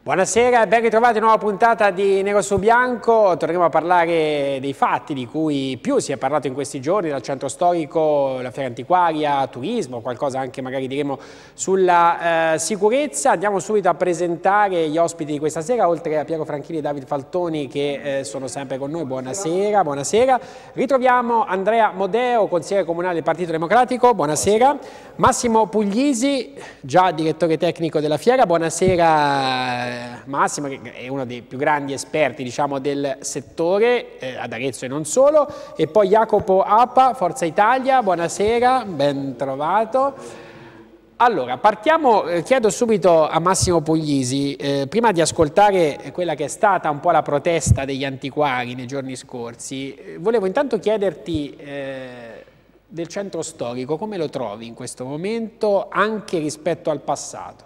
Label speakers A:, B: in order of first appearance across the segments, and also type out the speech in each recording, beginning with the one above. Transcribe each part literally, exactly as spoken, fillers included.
A: Buonasera e ben ritrovati a una nuova puntata di Nero su Bianco. Torneremo a parlare dei fatti di cui più si è parlato in questi giorni, dal centro storico, la fiera antiquaria, turismo, qualcosa anche magari diremo sulla eh, sicurezza. Andiamo subito a presentare gli ospiti di questa sera, oltre a Piero Franchini e David Faltoni che eh, sono sempre con noi. Buonasera, buonasera. Ritroviamo Andrea Modeo, consigliere comunale del Partito Democratico. Buonasera. Massimo Puglisi, già direttore tecnico della fiera. Buonasera. Massimo, che è uno dei più grandi esperti, diciamo, del settore, eh, ad Arezzo e non solo, e poi Jacopo Appa, Forza Italia, buonasera, ben trovato. Allora, partiamo, eh, chiedo subito a Massimo Puglisi, eh, prima di ascoltare quella che è stata un po' la protesta degli antiquari nei giorni scorsi, eh, volevo intanto chiederti eh, del centro storico, come lo trovi in questo momento, anche rispetto al passato?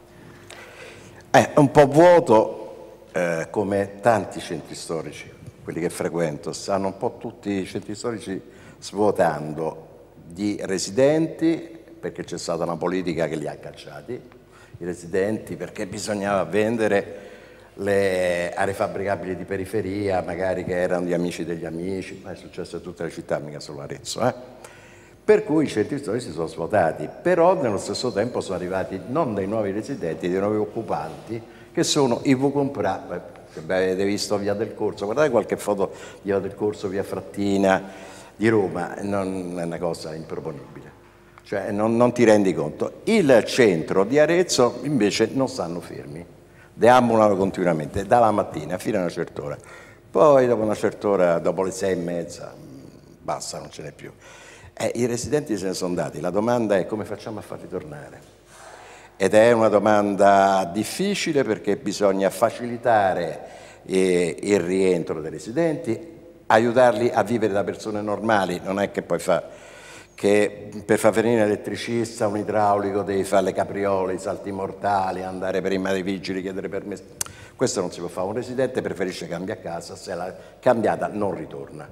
B: È un po' vuoto, eh, come tanti centri storici, quelli che frequento, stanno un po' tutti i centri storici svuotando di residenti, perché c'è stata una politica che li ha cacciati, i residenti perché bisognava vendere le aree fabbricabili di periferia, magari che erano di amici degli amici, ma è successo in tutte le città, mica solo Arezzo, eh? Per cui i centri storici si sono svuotati, però nello stesso tempo sono arrivati non dei nuovi residenti, dei nuovi occupanti, che sono i Vucompra. Avete visto Via del Corso, guardate qualche foto di Via del Corso, Via Frattina di Roma, non è una cosa improponibile, cioè non, non ti rendi conto. Il centro di Arezzo invece non stanno fermi, deambulano continuamente, dalla mattina fino a una certa ora, poi dopo una certa ora, dopo le sei e mezza, basta, non ce n'è più. Eh, I residenti se ne sono andati, la domanda è come facciamo a farli tornare? Ed è una domanda difficile perché bisogna facilitare eh, il rientro dei residenti, aiutarli a vivere da persone normali, non è che poi fa, che per far venire un elettricista, un idraulico, devi fare le capriole, i salti mortali, andare prima dei vigili, chiedere permesso. Questo non si può fare, un residente preferisce cambiare casa, se l'ha cambiata non ritorna.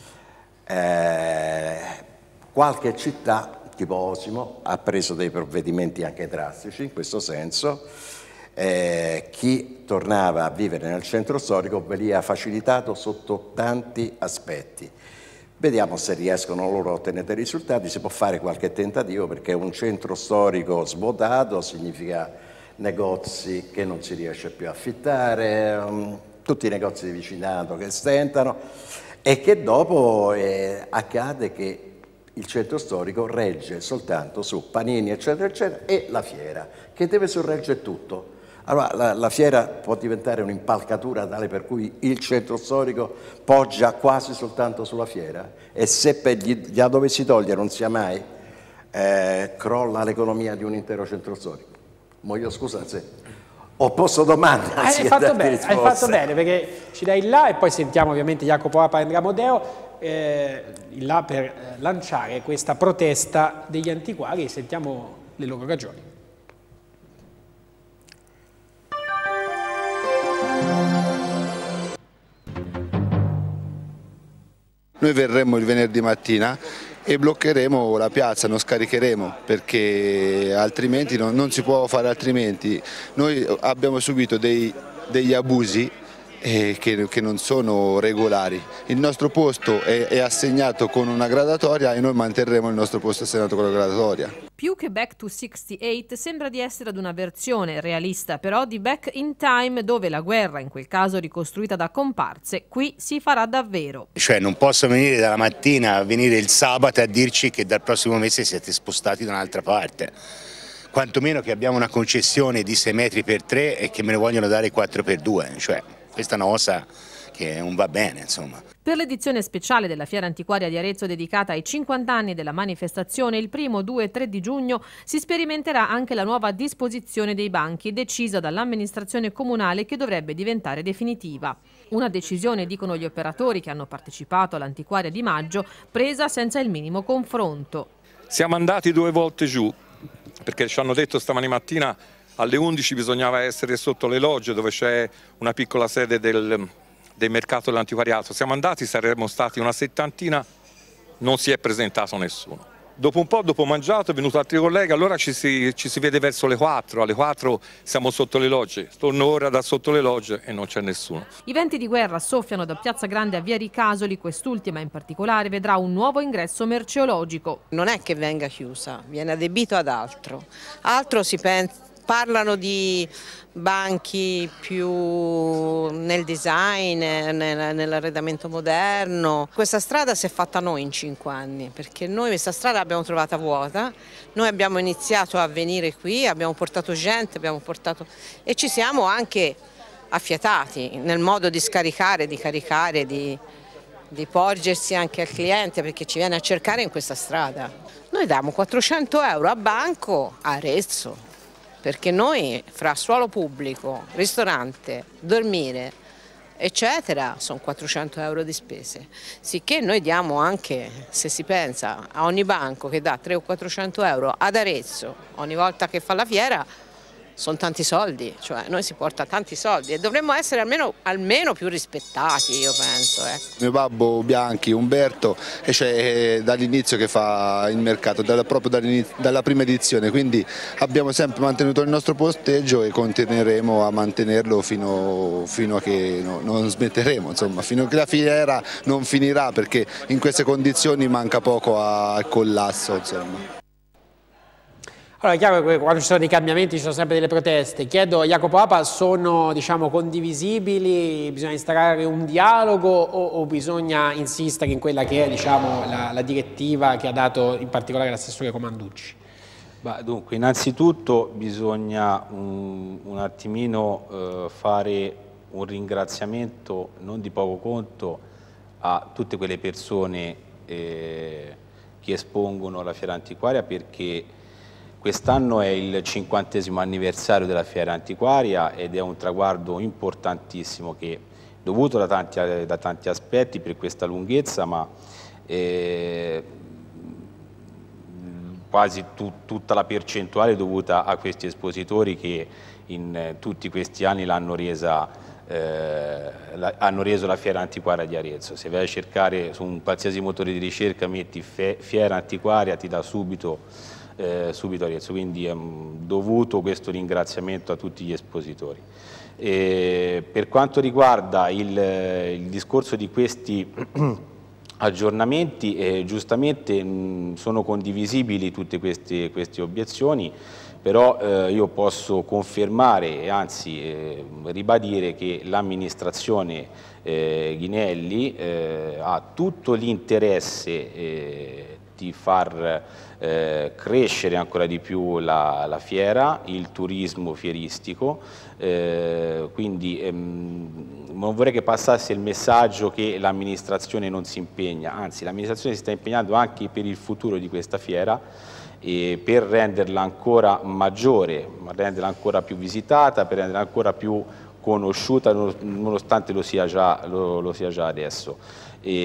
B: Eh, Qualche città, tipo Osimo, ha preso dei provvedimenti anche drastici in questo senso. Eh, chi tornava a vivere nel centro storico veniva facilitato sotto tanti aspetti. Vediamo se riescono loro a ottenere dei risultati, si può fare qualche tentativo perché un centro storico svuotato significa negozi che non si riesce più a affittare, um, tutti i negozi di vicinato che stentano e che dopo eh, accade che il centro storico regge soltanto su panini eccetera eccetera e la fiera che deve sorreggere tutto. Allora la, la fiera può diventare un'impalcatura tale per cui il centro storico poggia quasi soltanto sulla fiera e se per gli, gliela dovessi togliere non sia mai, eh, crolla l'economia di un intero centro storico. Voglio scusa se ho posto domande.
A: Hai fatto bene, hai fatto bene perché ci dai là e poi sentiamo ovviamente Jacopo Appa e Andrea Modeo. Eh, là per eh, lanciare questa protesta degli antiquari e sentiamo le loro ragioni.
C: Noi verremo il venerdì mattina e bloccheremo la piazza, non scaricheremo perché altrimenti non, non si può fare altrimenti. Noi abbiamo subito dei, degli abusi Eh, che, che non sono regolari. Il nostro posto è, è assegnato con una gradatoria e noi manterremo il nostro posto assegnato con la gradatoria.
D: Più che Back to sessantaotto sembra di essere ad una versione realista però di Back in Time, dove la guerra, in quel caso ricostruita da comparse, qui si farà davvero.
E: Cioè non posso venire dalla mattina a venire il sabato a dirci che dal prossimo mese siete spostati da un'altra parte. Quantomeno che abbiamo una concessione di sei metri per tre e che me ne vogliono dare quattro per due, cioè questa è una cosa che non va bene, insomma.
D: Per l'edizione speciale della Fiera Antiquaria di Arezzo dedicata ai cinquanta anni della manifestazione, il primo, due e tre di giugno si sperimenterà anche la nuova disposizione dei banchi decisa dall'amministrazione comunale che dovrebbe diventare definitiva. Una decisione, dicono gli operatori che hanno partecipato all'Antiquaria di maggio, presa senza il minimo confronto.
F: Siamo andati due volte giù perché ci hanno detto stamani mattina alle undici bisognava essere sotto le logge dove c'è una piccola sede del, del mercato dell'antiquariato. Siamo andati, saremmo stati una settantina, non si è presentato nessuno. Dopo un po', dopo mangiato, è venuto altri colleghi, allora ci si, ci si vede verso le quattro, alle quattro siamo sotto le logge, torno ora da sotto le logge e non c'è nessuno.
D: I venti di guerra soffiano da Piazza Grande a Via Ricasoli, quest'ultima in particolare vedrà un nuovo ingresso merceologico.
G: Non è che venga chiusa, viene adibito ad altro, altro si pensa. Parlano di banchi più nel design, nell'arredamento moderno. Questa strada si è fatta noi in cinque anni, perché noi questa strada l'abbiamo trovata vuota, noi abbiamo iniziato a venire qui, abbiamo portato gente, abbiamo portato e ci siamo anche affiatati nel modo di scaricare, di caricare, di, di porgersi anche al cliente perché ci viene a cercare in questa strada. Noi diamo quattrocento euro a banco a Arezzo. Perché noi fra suolo pubblico, ristorante, dormire, eccetera, sono quattrocento euro di spese. Sicché noi diamo anche, se si pensa, a ogni banco che dà trecento o quattrocento euro ad Arezzo ogni volta che fa la fiera, sono tanti soldi, cioè noi si porta tanti soldi e dovremmo essere almeno, almeno più rispettati, io penso. Ecco.
C: Mio babbo Bianchi, Umberto, c'è dall'inizio che fa il mercato, dalla, proprio dalla prima edizione, quindi abbiamo sempre mantenuto il nostro posteggio e continueremo a mantenerlo fino, fino a che no, non smetteremo, insomma, fino a che la fiera non finirà, perché in queste condizioni manca poco al collasso. Insomma.
A: Allora è chiaro che quando ci sono dei cambiamenti ci sono sempre delle proteste. Chiedo a Jacopo Apa, sono diciamo, condivisibili? Bisogna instaurare un dialogo o, o bisogna insistere in quella che è diciamo, la, la direttiva che ha dato in particolare l'assessore Comanducci?
H: Bah, dunque, innanzitutto bisogna un, un attimino eh, fare un ringraziamento non di poco conto a tutte quelle persone eh, che espongono la Fiera Antiquaria, perché quest'anno è il cinquantesimo anniversario della Fiera Antiquaria ed è un traguardo importantissimo che dovuto da tanti, da tanti aspetti per questa lunghezza, ma eh, quasi tu, tutta la percentuale dovuta a questi espositori che in eh, tutti questi anni l'hanno resa, eh, la, hanno reso la Fiera Antiquaria di Arezzo. Se vai a cercare su un qualsiasi motore di ricerca, metti fe, Fiera Antiquaria, ti dà subito Eh, subito Arezzo, quindi è um, dovuto questo ringraziamento a tutti gli espositori. E per quanto riguarda il, il discorso di questi aggiornamenti, eh, giustamente mh, sono condivisibili tutte queste, queste obiezioni, però eh, io posso confermare e anzi eh, ribadire che l'amministrazione eh, Ghinelli eh, ha tutto l'interesse eh, di far eh, crescere ancora di più la, la fiera, il turismo fieristico, eh, quindi ehm, non vorrei che passasse il messaggio che l'amministrazione non si impegna, anzi l'amministrazione si sta impegnando anche per il futuro di questa fiera e per renderla ancora maggiore, renderla ancora più visitata, per renderla ancora più conosciuta nonostante lo sia già, lo, lo sia già adesso.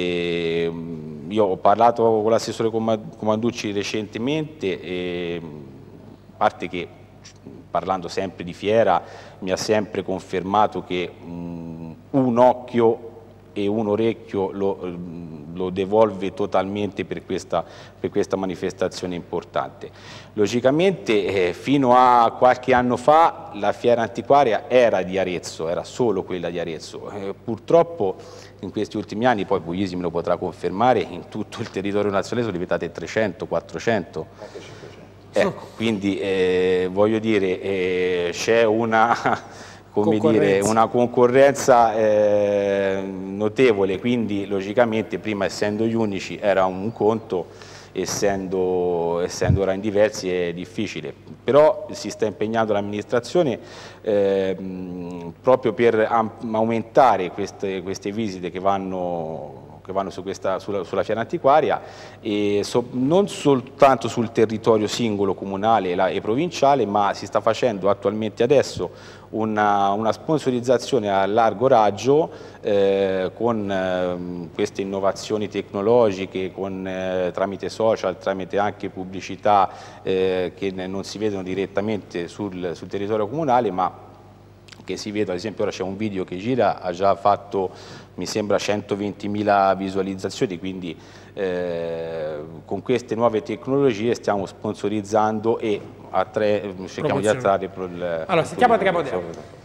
H: E io ho parlato con l'assessore Comanducci recentemente e a parte che parlando sempre di fiera mi ha sempre confermato che um, un occhio e un orecchio lo, lo devolve totalmente per questa, per questa manifestazione importante. Logicamente eh, fino a qualche anno fa la Fiera Antiquaria era di Arezzo, era solo quella di Arezzo. Eh, purtroppo in questi ultimi anni, poi Puglisi me lo potrà confermare, in tutto il territorio nazionale sono diventate trecento, quattrocento. Ecco, quindi eh, voglio dire, eh, c'è una, come dire, una concorrenza eh, notevole, quindi logicamente prima essendo gli unici era un conto, essendo, essendo ora in diversi è difficile, però si sta impegnando l'amministrazione eh, proprio per aumentare queste, queste visite che vanno che vanno su questa, sulla, sulla Fiera Antiquaria e so, non soltanto sul territorio singolo comunale e, la, e provinciale, ma si sta facendo attualmente adesso una, una sponsorizzazione a largo raggio eh, con eh, queste innovazioni tecnologiche, con, eh, tramite social, tramite anche pubblicità eh, che non si vedono direttamente sul, sul territorio comunale, ma che si vede, ad esempio ora c'è un video che gira, ha già fatto mi sembra centoventimila visualizzazioni, quindi eh, con queste nuove tecnologie stiamo sponsorizzando e attre cerchiamo di attrarre il...
A: Allora, sentiamo Andrea Modeo.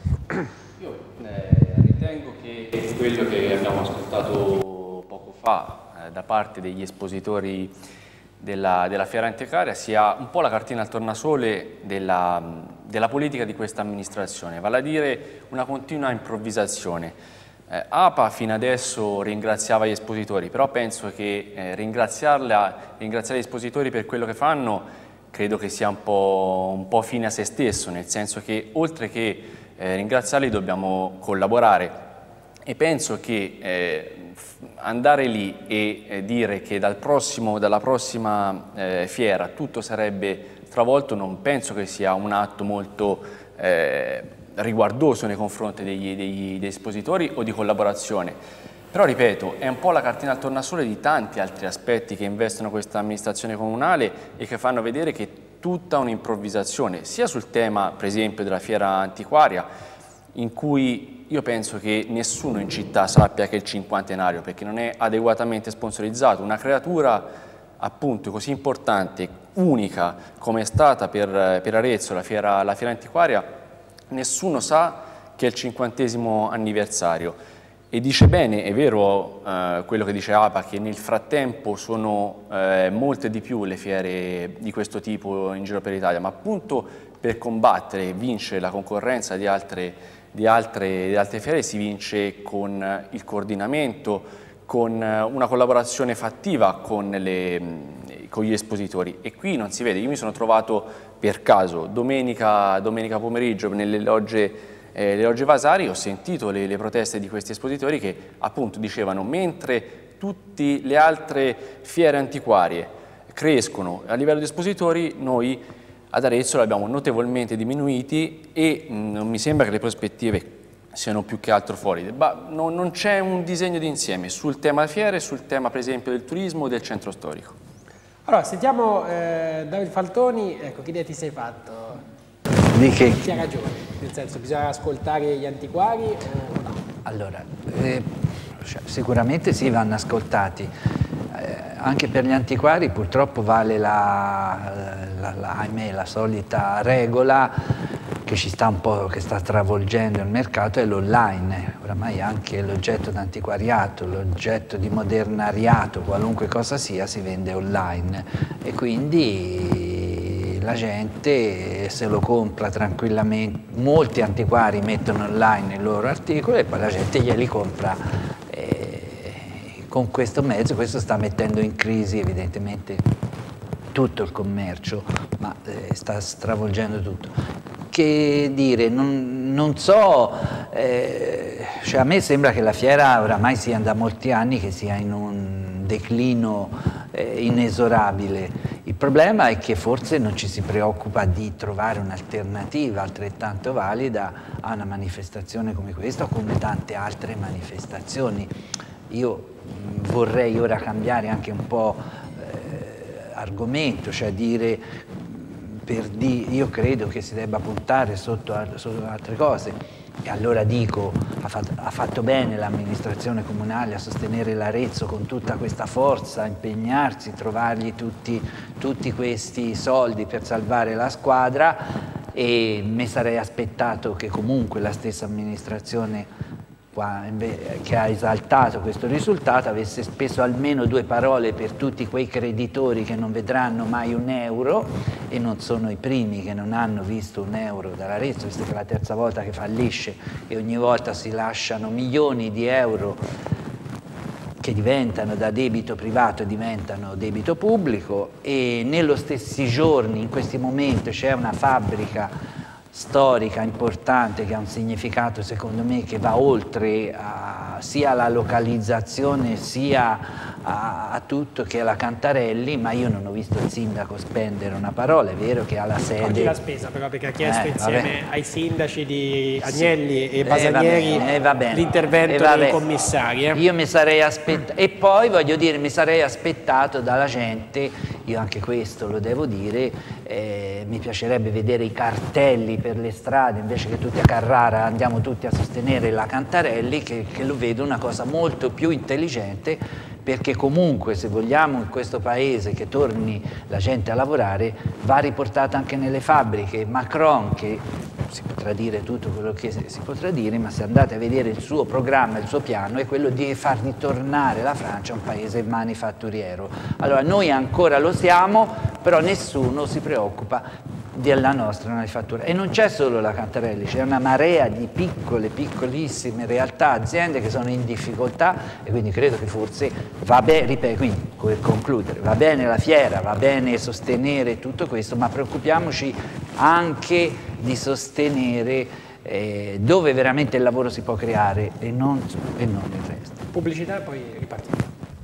I: Io eh, ritengo che quello che abbiamo ascoltato poco fa eh, da parte degli espositori della, della Fiera Antiquaria sia un po' la cartina al tornasole della, della politica di questa amministrazione, vale a dire una continua improvvisazione. Eh, A P A fino adesso ringraziava gli espositori, però penso che eh, ringraziarla, ringraziare gli espositori per quello che fanno credo che sia un po', un po' fine a se stesso, nel senso che oltre che eh, ringraziarli dobbiamo collaborare e penso che eh, andare lì e eh, dire che dal prossimo, dalla prossima eh, fiera tutto sarebbe travolto non penso che sia un atto molto eh, riguardoso nei confronti degli, degli, degli espositori o di collaborazione. Però ripeto, è un po' la cartina al tornasole di tanti altri aspetti che investono questa amministrazione comunale e che fanno vedere che è tutta un'improvvisazione, sia sul tema per esempio della fiera antiquaria, in cui io penso che nessuno in città sappia che è il cinquantenario perché non è adeguatamente sponsorizzato, una creatura appunto così importante, unica come è stata per, per Arezzo la fiera, la fiera antiquaria, nessuno sa che è il cinquantesimo anniversario e dice bene, è vero eh, quello che dice A P A, che nel frattempo sono eh, molte di più le fiere di questo tipo in giro per l'Italia, ma appunto per combattere e vincere la concorrenza di altre, di, altre, di altre fiere si vince con il coordinamento, con una collaborazione fattiva con, le, con gli espositori e qui non si vede, io mi sono trovato per caso domenica, domenica pomeriggio nelle logge, eh, le logge Vasari, ho sentito le, le proteste di questi espositori che appunto dicevano mentre tutte le altre fiere antiquarie crescono a livello di espositori, noi ad Arezzo l'abbiamo notevolmente diminuiti e mh, non mi sembra che le prospettive siano più che altro fuori. Ma non, non c'è un disegno d'insieme sul tema fiere, sul tema per esempio del turismo o del centro storico.
A: Allora, sentiamo eh, Davide Faltoni, ecco, che idea ti sei fatto?
J: Di che?
A: Chi ha ragione, nel senso, bisogna ascoltare gli antiquari o no?
J: Allora, eh, sicuramente sì, vanno ascoltati. Eh, anche per gli antiquari purtroppo vale la, la, la, ahimè, la solita regola che ci sta un po', che sta travolgendo il mercato, è l'online. Oramai anche l'oggetto d'antiquariato, l'oggetto di modernariato, qualunque cosa sia, si vende online e quindi la gente se lo compra tranquillamente. Molti antiquari mettono online i loro articoli e poi la gente glieli compra eh, con questo mezzo. Questo sta mettendo in crisi evidentemente tutto il commercio, ma eh, sta stravolgendo tutto. Che dire, non, non so, eh, cioè a me sembra che la fiera oramai sia da molti anni che sia in un declino eh, inesorabile. Il problema è che forse non ci si preoccupa di trovare un'alternativa altrettanto valida a una manifestazione come questa o come tante altre manifestazioni. Io mh, vorrei ora cambiare anche un po' eh, argomento, cioè dire... Per di, io credo che si debba puntare sotto, sotto altre cose e allora dico, ha fatto, ha fatto bene l'amministrazione comunale a sostenere l'Arezzo con tutta questa forza, impegnarsi, trovargli tutti, tutti questi soldi per salvare la squadra e mi sarei aspettato che comunque la stessa amministrazione che ha esaltato questo risultato avesse speso almeno due parole per tutti quei creditori che non vedranno mai un euro e non sono i primi che non hanno visto un euro dall'Arezzo, visto che è la terza volta che fallisce e ogni volta si lasciano milioni di euro che diventano da debito privato diventano debito pubblico e nello stessi giorni, in questi momenti, c'è una fabbrica storica importante che ha un significato secondo me che va oltre a, sia alla localizzazione sia a, a tutto, che è la Cantarelli, ma io non ho visto il sindaco spendere una parola. È vero che ha la sede...
A: Oggi l'ha spesa però perché ha chiesto
J: eh,
A: insieme
J: vabbè.
A: ai sindaci di Agnelli
J: sì.
A: e Basanieri
J: eh, eh,
A: l'intervento
J: eh,
A: dei commissari. Eh.
J: Io mi sarei aspettato, e poi voglio dire mi sarei aspettato dalla gente io anche questo lo devo dire, eh, mi piacerebbe vedere i cartelli per le strade, invece che tutti a Carrara andiamo tutti a sostenere la Cantarelli, che, che lo vedo una cosa molto più intelligente, perché comunque se vogliamo in questo paese che torni la gente a lavorare va riportata anche nelle fabbriche. Macron, che si potrà dire tutto quello che si potrà dire, ma se andate a vedere il suo programma, il suo piano è quello di far ritornare la Francia un paese manifatturiero. Allora noi ancora lo siamo, però nessuno si preoccupa della nostra manifattura. E non c'è solo la Cantarelli, c'è una marea di piccole, piccolissime realtà, aziende che sono in difficoltà, e quindi credo che forse va bene, ripeto, quindi per concludere, va bene la fiera, va bene sostenere tutto questo, ma preoccupiamoci anche di sostenere eh, dove veramente il lavoro si può creare e non, e non il resto.
A: Pubblicità e poi ripartiamo.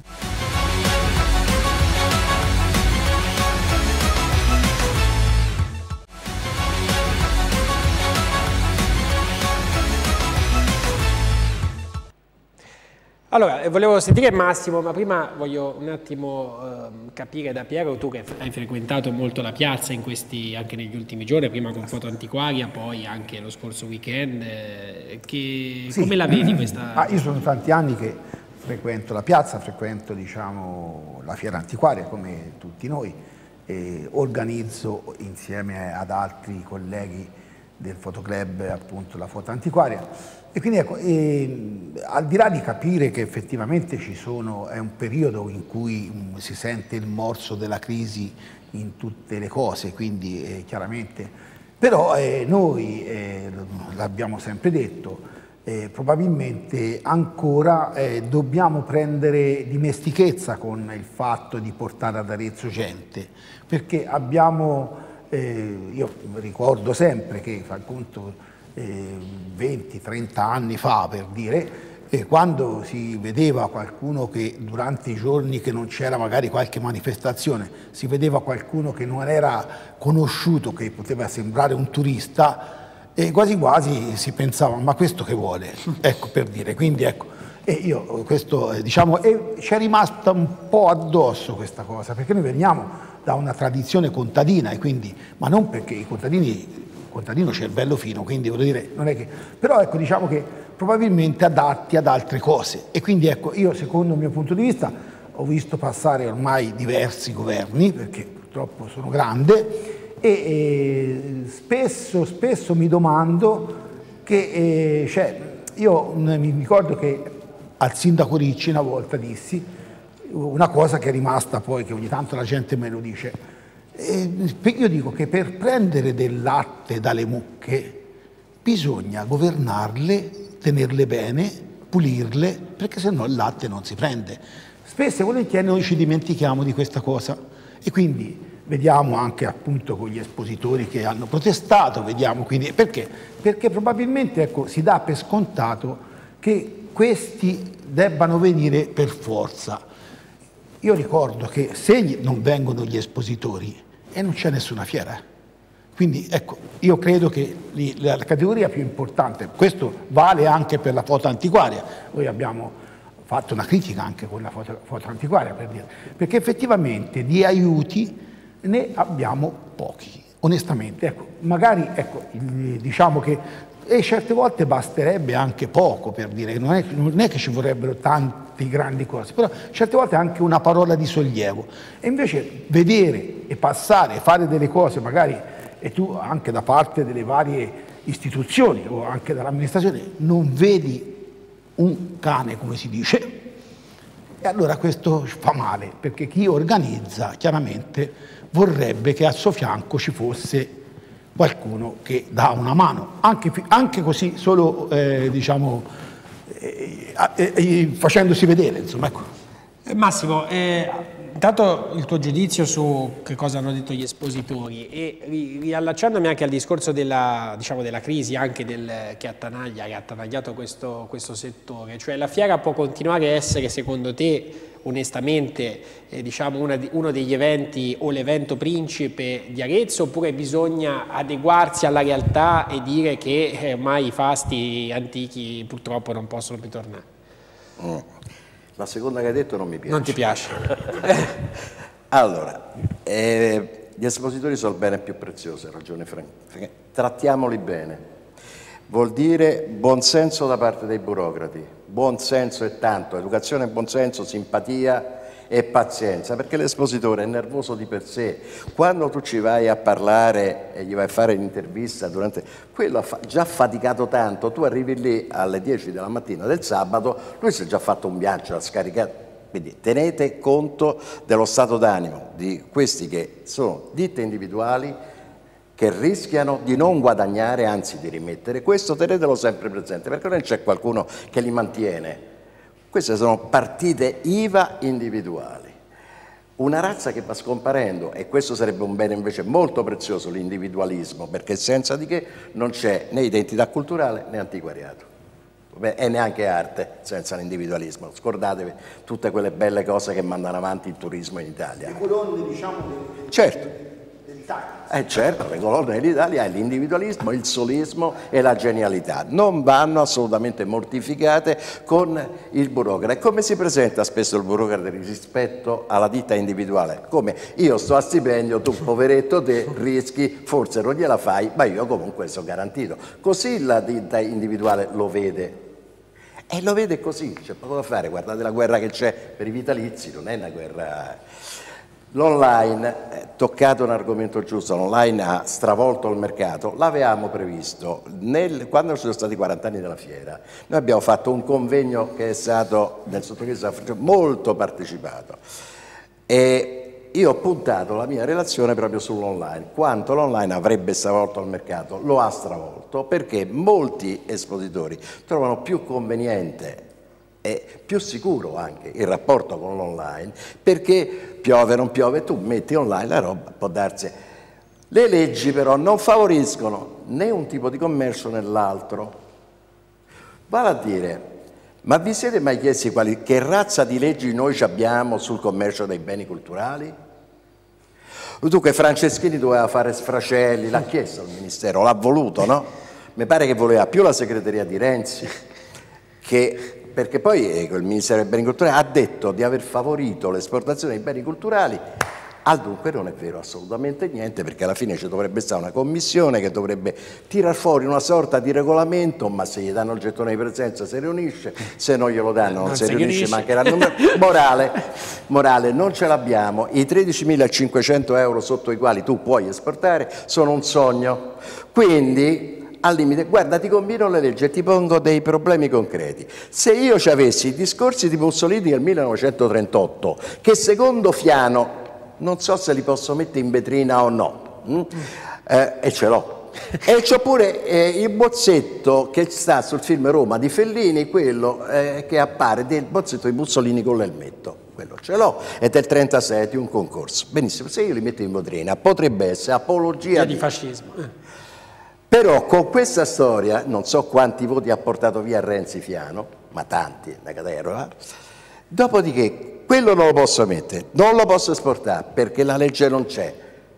A: Allora, volevo sentire Massimo, ma prima voglio un attimo eh, capire da Piero, tu che hai frequentato molto la piazza in questi, anche negli ultimi giorni, prima con Foto Antiquaria, poi anche lo scorso weekend, eh, che, sì. Come la vedi questa?
K: Ah, io sono tanti anni che frequento la piazza, frequento diciamo, la fiera antiquaria come tutti noi, e organizzo insieme ad altri colleghi del fotoclub appunto la Foto Antiquaria. E quindi ecco, eh, al di là di capire che effettivamente ci sono, è un periodo in cui um, si sente il morso della crisi in tutte le cose, quindi eh, chiaramente, però eh, noi, eh, l'abbiamo sempre detto, eh, probabilmente ancora eh, dobbiamo prendere dimestichezza con il fatto di portare ad Arezzo gente, perché abbiamo, eh, io ricordo sempre che, fa conto, venti trenta anni fa per dire, eh, quando si vedeva qualcuno che durante i giorni che non c'era magari qualche manifestazione, si vedeva qualcuno che non era conosciuto, che poteva sembrare un turista, e quasi quasi si pensava ma questo che vuole? Ecco, per dire, quindi ecco, e io questo eh, diciamo, e ci è rimasta un po' addosso questa cosa, perché noi veniamo da una tradizione contadina, e quindi, ma non perché i contadini, contadino cervello fino, quindi voglio dire, non è che, però ecco, diciamo che probabilmente adatti ad altre cose, e quindi ecco, io secondo il mio punto di vista ho visto passare ormai diversi governi, perché purtroppo sono grande, e, e spesso, spesso mi domando che, eh, cioè, io mi ricordo che al sindaco Ricci una volta dissi una cosa che è rimasta poi, che ogni tanto la gente me lo dice. E io dico che per prendere del latte dalle mucche bisogna governarle, tenerle bene, pulirle, perché sennò il latte non si prende. Spesso e volentieri noi ci dimentichiamo di questa cosa, e quindi vediamo anche appunto con gli espositori che hanno protestato, vediamo quindi perché? Perché probabilmente ecco, si dà per scontato che questi debbano venire per forza. Io ricordo che se non vengono gli espositori e non c'è nessuna fiera. Quindi ecco, io credo che la categoria più importante, questo vale anche per la Foto Antiquaria, noi abbiamo fatto una critica anche con la Foto, foto Antiquaria, per dire, perché effettivamente di aiuti ne abbiamo pochi, onestamente. Ecco, magari ecco, diciamo che e certe volte basterebbe anche poco, per dire, non è, non è che ci vorrebbero tante grandi cose, però certe volte anche una parola di sollievo, e invece vedere e passare, fare delle cose magari, e tu anche da parte delle varie istituzioni o anche dall'amministrazione non vedi un cane, come si dice, e allora questo fa male, perché chi organizza chiaramente vorrebbe che al suo fianco ci fosse qualcuno che dà una mano, anche, anche così, solo eh, diciamo, eh, eh, facendosi vedere, insomma, ecco.
A: Massimo, eh, intanto il tuo giudizio su che cosa hanno detto gli espositori, e riallacciandomi anche al discorso della, diciamo, della crisi anche del, che attanaglia, che ha attanagliato questo, questo settore, cioè la fiera può continuare a essere, secondo te, onestamente, eh, diciamo una di, uno degli eventi o l'evento principe di Arezzo, oppure bisogna adeguarsi alla realtà e dire che eh, ormai i fasti antichi purtroppo non possono più tornare?
B: Mm. La seconda che hai detto non mi piace.
A: Non ti piace?
B: Allora, Eh, gli espositori sono il bene più prezioso, ha ragione Frank. Trattiamoli bene. Vuol dire buonsenso da parte dei burocrati. Buonsenso è tanto, educazione, buonsenso, simpatia e pazienza, perché l'espositore è nervoso di per sé. Quando tu ci vai a parlare e gli vai a fare l'intervista, durante quello ha già faticato tanto, tu arrivi lì alle dieci della mattina del sabato, lui si è già fatto un viaggio, ha scaricato. Quindi tenete conto dello stato d'animo di questi che sono ditte individuali che rischiano di non guadagnare, anzi di rimettere. Questo tenetelo sempre presente, perché non c'è qualcuno che li mantiene. Queste sono partite I V A individuali. Una razza che va scomparendo, e questo sarebbe un bene invece molto prezioso, l'individualismo, perché senza di che non c'è né identità culturale né antiquariato. E neanche arte senza l'individualismo. Scordatevi tutte quelle belle cose che mandano avanti il turismo in Italia.
K: Le colonne, diciamo,
B: certo.
K: dell'Italia.
B: Eh certo, le colonne dell'Italia è l'individualismo, il solismo e la genialità. Non vanno assolutamente mortificate con il burocrate. E come si presenta spesso il burocrate rispetto alla ditta individuale? Come io sto a stipendio, tu poveretto te rischi, forse non gliela fai, ma io comunque sono garantito. Così la ditta individuale lo vede. E lo vede così, c'è poco da fare. Guardate la guerra che c'è per i vitalizi, non è una guerra. L'online, eh, toccato un argomento giusto, l'online ha stravolto il mercato, l'avevamo previsto, nel, quando ci sono stati quaranta anni della fiera, noi abbiamo fatto un convegno che è stato nel sottoscritto molto partecipato e io ho puntato la mia relazione proprio sull'online, quanto l'online avrebbe stravolto il mercato, lo ha stravolto perché molti espositori trovano più conveniente e più sicuro anche il rapporto con l'online, perché piove non piove, tu metti online la roba, può darsi. Le leggi però non favoriscono né un tipo di commercio né l'altro. Vale a dire, ma vi siete mai chiesti quali, che razza di leggi noi abbiamo sul commercio dei beni culturali? Dunque Franceschini doveva fare sfracelli, l'ha chiesto al Ministero, l'ha voluto, no? Mi pare che voleva più la segreteria di Renzi, che... perché poi eh, il Ministero dei Beni Culturali ha detto di aver favorito l'esportazione dei beni culturali, al dunque non è vero assolutamente niente, perché alla fine ci dovrebbe stare una commissione che dovrebbe tirar fuori una sorta di regolamento, ma se gli danno il gettone di presenza si riunisce, se non glielo danno non, non si riunisce, mancherà il numero. Morale, morale, non ce l'abbiamo, i tredicimilacinquecento euro sotto i quali tu puoi esportare sono un sogno, quindi... al limite, guarda, ti combino le leggi e ti pongo dei problemi concreti. Se io ci avessi i discorsi di Mussolini del millenovecentotrentotto, che secondo Fiano, non so se li posso mettere in vetrina o no, hm? eh, e ce l'ho. E c'ho pure eh, il bozzetto che sta sul film Roma di Fellini, quello eh, che appare del bozzetto di Mussolini con l'elmetto. Quello ce l'ho, è del trentasei, di un concorso. Benissimo, se io li metto in vetrina, potrebbe essere apologia
A: di, di fascismo.
B: Però con questa storia, non so quanti voti ha portato via Renzi Fiano, ma tanti, da Caterva, dopodiché quello non lo posso mettere, non lo posso esportare perché la legge non c'è.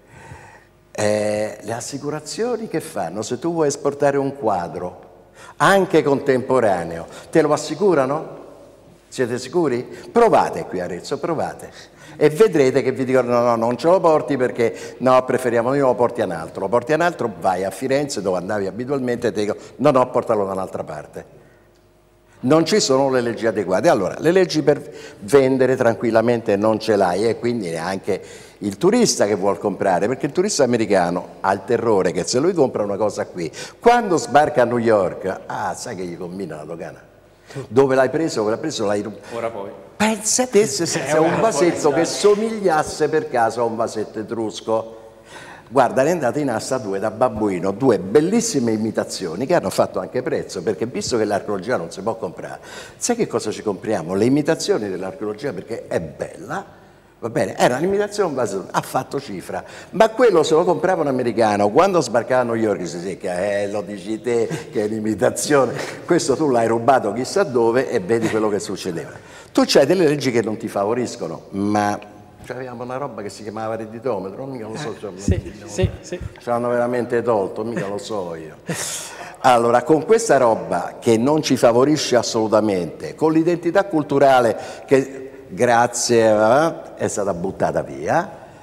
B: Eh, le assicurazioni che fanno se tu vuoi esportare un quadro, anche contemporaneo, te lo assicurano? Siete sicuri? Provate qui a Arezzo, provate. E vedrete che vi dicono no, no, non ce lo porti perché no, preferiamo io lo porti a un altro. Lo porti a un altro, vai a Firenze dove andavi abitualmente e ti dico no, no, portalo da un'altra parte. Non ci sono le leggi adeguate. Allora, le leggi per vendere tranquillamente non ce l'hai e quindi neanche il turista che vuol comprare, perché il turista americano ha il terrore che se lui compra una cosa qui, quando sbarca a New York, ah, sai che gli combina la dogana. Dove l'hai preso? Dove l'hai preso? L'hai rubato.
I: Ora poi.
B: Pensa te se senza un vasetto che somigliasse per caso a un vasetto etrusco. Guarda, ne è andata in asta due da babbuino, due bellissime imitazioni che hanno fatto anche prezzo, perché visto che l'archeologia non si può comprare, sai che cosa ci compriamo? Le imitazioni dell'archeologia, perché è bella. Va bene, era un'imitazione, un vasetto, ha fatto cifra, ma quello se lo comprava un americano, quando sbarcava a New York si dice, eh, lo dici te che è un'imitazione, questo tu l'hai rubato chissà dove e vedi quello che succedeva. Tu c'hai delle leggi che non ti favoriscono, ma avevamo una roba che si chiamava redditometro, mica lo so,
A: eh, sì, sì, sì.
B: Ce l'hanno veramente tolto, mica lo so io. Allora, con questa roba che non ci favorisce assolutamente, con l'identità culturale che... grazie, è stata buttata via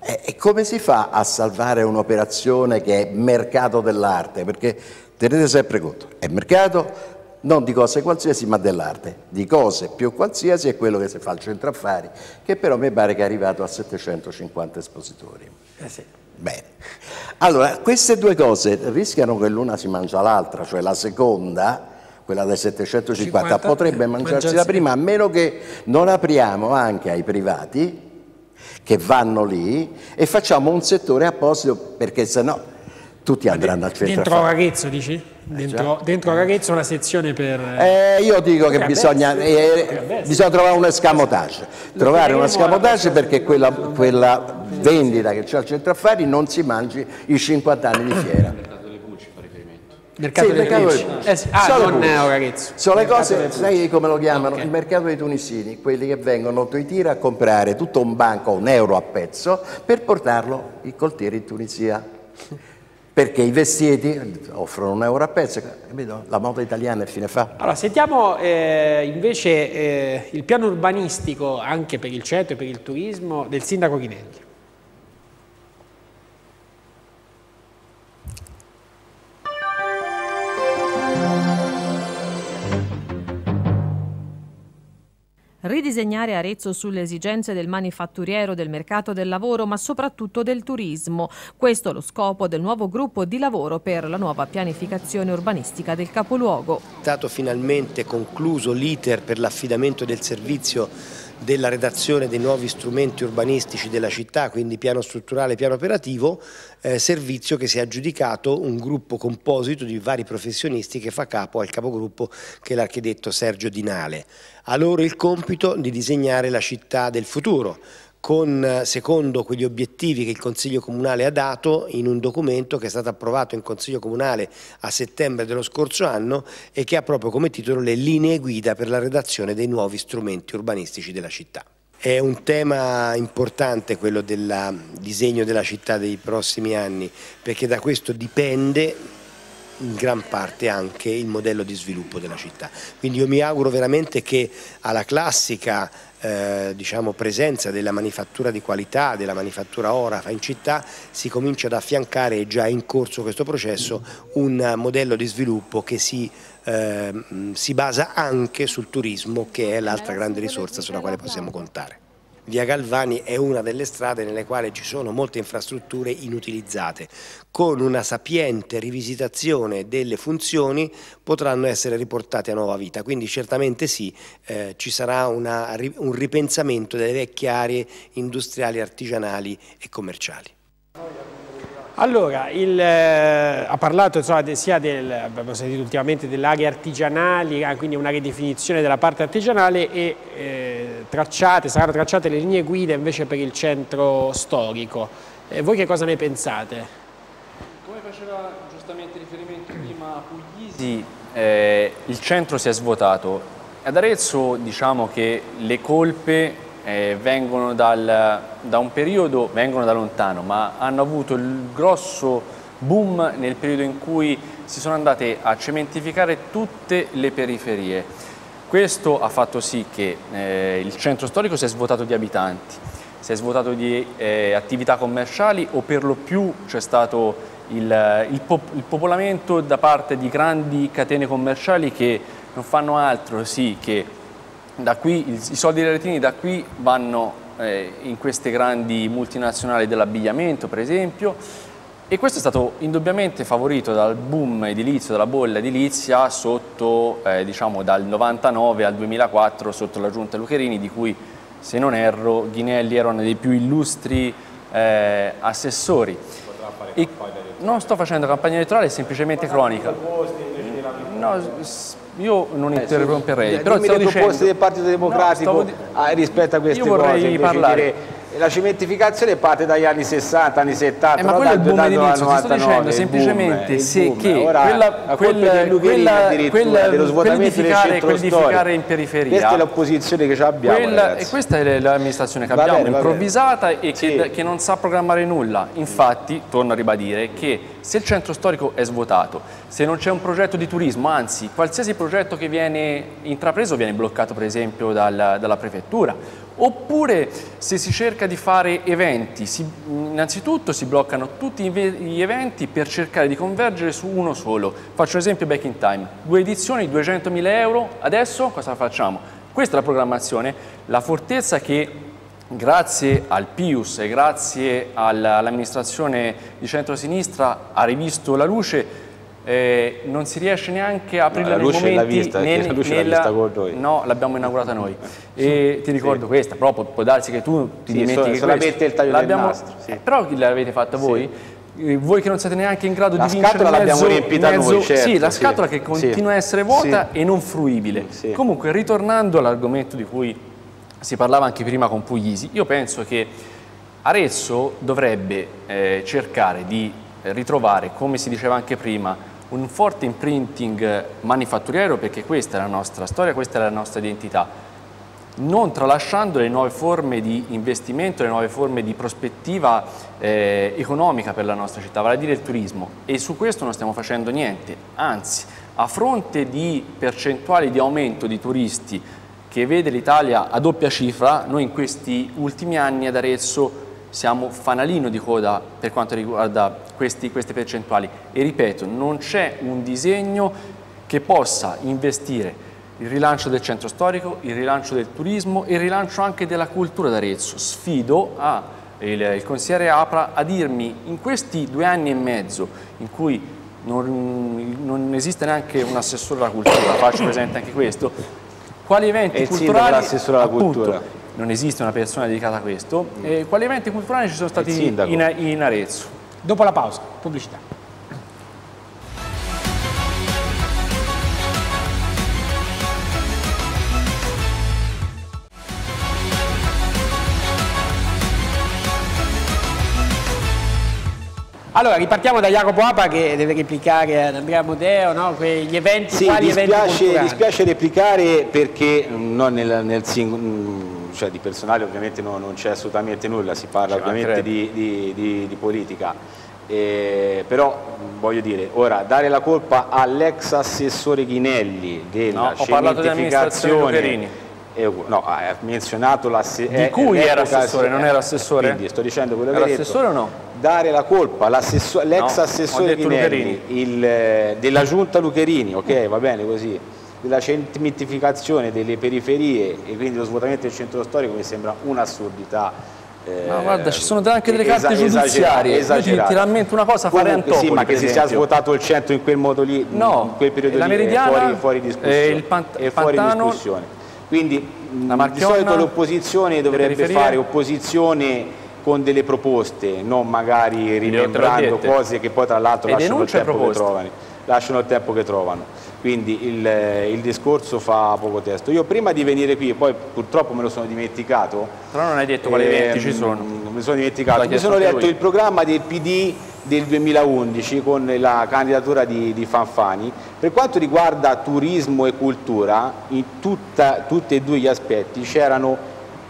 B: E come si fa a salvare un'operazione che è mercato dell'arte? Perché tenete sempre conto, è mercato non di cose qualsiasi ma dell'arte, di cose più qualsiasi è quello che si fa al centro affari, che però mi pare che è arrivato a settecentocinquanta espositori.
A: Eh sì.
B: Bene, allora queste due cose rischiano che l'una si mangia l'altra, cioè la seconda, quella dei settecentocinquanta, cinquanta, potrebbe mangiarsi la prima, a meno che non apriamo anche ai privati che vanno lì e facciamo un settore apposito, perché sennò tutti andranno al centro
A: dentro
B: affari.
A: Arezzo dici? Dentro, dentro Arezzo una sezione per...
B: Eh, io dico che bisogna, eh, bisogna trovare un escamotage, trovare un escamotage perché quella, quella vendita che c'è al centro affari non si mangi i cinquanta anni di fiera.
A: Mercato
B: sì,
A: delle Pulci. Eh sì. Ah,
B: Solo
A: non Arezzo.
B: Sono le cose, sai come lo chiamano? Okay. Il mercato dei tunisini, quelli che vengono a Toitira a comprare tutto un banco a un euro a pezzo per portarlo il coltiere in Tunisia. Perché i vestiti offrono un euro a pezzo, capito? La moda italiana è fine fa.
A: Allora, sentiamo eh, invece eh, il piano urbanistico anche per il centro e per il turismo del sindaco Ghinelli.
D: Ridisegnare Arezzo sulle esigenze del manifatturiero, del mercato del lavoro, ma soprattutto del turismo. Questo è lo scopo del nuovo gruppo di lavoro per la nuova pianificazione urbanistica del capoluogo.
L: È stato finalmente concluso l'iter per l'affidamento del servizio della redazione dei nuovi strumenti urbanistici della città, quindi piano strutturale e piano operativo, eh, servizio che si è aggiudicato un gruppo composito di vari professionisti che fa capo al capogruppo che è l'architetto Sergio Dinale. A loro il compito di disegnare la città del futuro, con, secondo quegli obiettivi che il Consiglio Comunale ha dato in un documento che è stato approvato in Consiglio Comunale a settembre dello scorso anno e che ha proprio come titolo le linee guida per la redazione dei nuovi strumenti urbanistici della città. È un tema importante quello del disegno della città dei prossimi anni, perché da questo dipende in gran parte anche il modello di sviluppo della città. Quindi io mi auguro veramente che alla classica eh, diciamo, presenza della manifattura di qualità, della manifattura orafa in città, si comincia ad affiancare, e già è in corso questo processo, un modello di sviluppo che si, eh, si basa anche sul turismo, che è l'altra grande risorsa sulla quale possiamo contare. Via Galvani è una delle strade nelle quali ci sono molte infrastrutture inutilizzate. Con una sapiente rivisitazione delle funzioni potranno essere riportate a nuova vita, quindi certamente sì, eh, ci sarà una, un ripensamento delle vecchie aree industriali, artigianali e commerciali.
A: Allora, il, eh, ha parlato insomma, de, sia del, abbiamo sentito ultimamente delle aree artigianali, quindi una ridefinizione della parte artigianale e eh, tracciate, saranno tracciate le linee guida invece per il centro storico. Eh, voi che cosa ne pensate?
I: Come faceva giustamente riferimento prima Puglisi, eh, il centro si è svuotato. Ad Arezzo diciamo che le colpe Eh, vengono dal, da un periodo, vengono da lontano, ma hanno avuto il grosso boom nel periodo in cui si sono andate a cementificare tutte le periferie. Questo ha fatto sì che eh, il centro storico si è svuotato di abitanti, si è svuotato di eh, attività commerciali, o per lo più c'è stato il, il, pop, il popolamento da parte di grandi catene commerciali che non fanno altro sì che da qui, i soldi dei retini da qui vanno eh, in queste grandi multinazionali dell'abbigliamento per esempio, e questo è stato indubbiamente favorito dal boom edilizio, dalla bolla edilizia sotto, eh, diciamo dal novantanove al duemilaquattro sotto la giunta Lucherini, di cui se non erro Ghinelli era uno dei più illustri eh, assessori. E non sto facendo campagna elettorale, è semplicemente cronica. No, io non eh, interromperei,
M: sì,
I: però
M: dimmi
I: stavo
M: le
I: dicendo...
M: proposte del Partito Democratico no, di... ah, rispetto a queste
I: io vorrei
M: cose.
I: Parlare.
M: Dire, la cementificazione parte dagli anni sessanta, anni settanta,
I: eh, ma quello è il boom edilizio, ti sto dicendo semplicemente boom, se boom. Che Ora, quella, quella, quella, quella, dello svuotamento del centro
M: quell'edificare
I: in periferia,
M: questa è l'opposizione che abbiamo,
I: quella, e questa è l'amministrazione che abbiamo, bene, improvvisata e
M: sì.
I: che, che non sa programmare nulla. Infatti torno a ribadire che se il centro storico è svuotato, se non c'è un progetto di turismo, anzi qualsiasi progetto che viene intrapreso viene bloccato per esempio dal, dalla prefettura, oppure se si cerca di fare eventi, si, innanzitutto si bloccano tutti gli eventi per cercare di convergere su uno solo. Faccio un esempio Back in Time, due edizioni, duecentomila euro, adesso cosa facciamo? Questa è la programmazione, la fortezza che grazie al Pius e grazie all'amministrazione di centrosinistra ha rivisto la luce, eh, non si riesce neanche a aprirla
H: no,
I: nei momenti...
H: La vista,
I: nel,
H: la luce
I: nel,
H: l'ha vista con noi.
I: No, l'abbiamo inaugurata noi. E ti ricordo sì. questa, però può, può darsi che tu ti
H: sì,
I: dimentichi
H: solamente il taglio del nastro. Sì.
I: Eh, però l'avete fatta voi? Sì. Voi che non siete neanche in grado
H: la
I: di vincere
H: scatola
I: mezzo,
H: l'abbiamo riempita
I: mezzo,
H: noi, certo,
I: sì, la
H: sì.
I: scatola che continua
H: sì.
I: a essere vuota
H: sì.
I: e non fruibile. Sì. Comunque, ritornando all'argomento di cui si parlava anche prima con Puglisi, io penso che Arezzo dovrebbe eh, cercare di ritrovare, come si diceva anche prima, un forte imprinting manifatturiero, perché questa è la nostra storia, questa è la nostra identità, non tralasciando le nuove forme di investimento, le nuove forme di prospettiva eh, economica per la nostra città, vale a dire il turismo, e su questo non stiamo facendo niente, anzi, a fronte di percentuali di aumento di turisti che vede l'Italia a doppia cifra, noi in questi ultimi anni ad Arezzo siamo fanalino di coda per quanto riguarda questi, queste percentuali e ripeto, non c'è un disegno che possa investire il rilancio del centro storico, il rilancio del turismo e il rilancio anche della cultura d'Arezzo. Sfido a, il, il consigliere Apra a dirmi in questi due anni e mezzo in cui non, non esiste neanche un assessore alla cultura, faccio presente anche questo, quali eventi
H: e
I: culturali,
H: l'assessore alla
I: appunto,
H: cultura.
I: Non esiste una persona dedicata a questo. Eh, quali eventi culturali ci sono stati in, in Arezzo?
A: Dopo la pausa, pubblicità. Allora, ripartiamo da Jacopo Apra che deve replicare ad Andrea Modeo, no? Quegli eventi,
H: sì,
A: quali
H: dispiace,
A: eventi culturali?
H: dispiace replicare perché non nel, nel singolo, cioè di personale ovviamente no, non c'è assolutamente nulla, si parla ovviamente di, di, di, di politica, eh, però voglio dire, ora dare la colpa all'ex assessore Ghinelli della
I: no, ho parlato di amministrazione Lucherini.
H: Eh, no, ha menzionato l'assessore.
I: Di cui era assessore, non era assessore?
H: Quindi sto dicendo quello che
I: era
H: hai detto.
I: assessore o no?
H: Dare la colpa all'ex no, assessore Ghinelli il, della giunta Lucherini, ok, va bene così, della cementificazione delle periferie e quindi lo svuotamento del centro storico mi sembra un'assurdità.
I: Eh, ma guarda, ci sono anche delle carte giudiziarie. Io ti, ti rammento una cosa, fare Antopoli,
H: sì, ma che si sia svuotato il centro in quel modo lì,
I: no,
H: in quel periodo
I: la
H: lì,
I: Meridiana,
H: è fuori, fuori discussione.
I: Eh, il pant
H: è fuori
I: Pantano,
H: discussione. Quindi
I: la
H: di solito l'opposizione dovrebbe fare opposizione con delle proposte, non magari rimembrando cose che poi tra l'altro lasciano il tempo che trovano. Lasciano il tempo che trovano. Quindi il, il discorso fa poco testo. Io prima di venire qui, poi purtroppo me lo sono dimenticato.
I: Però non hai detto quali eventi ci sono.
H: Mi sono dimenticato. Mi sono letto lui. il programma del P D del duemilaundici con la candidatura di, di Fanfani. Per quanto riguarda turismo e cultura, in tutta, tutti e due gli aspetti c'erano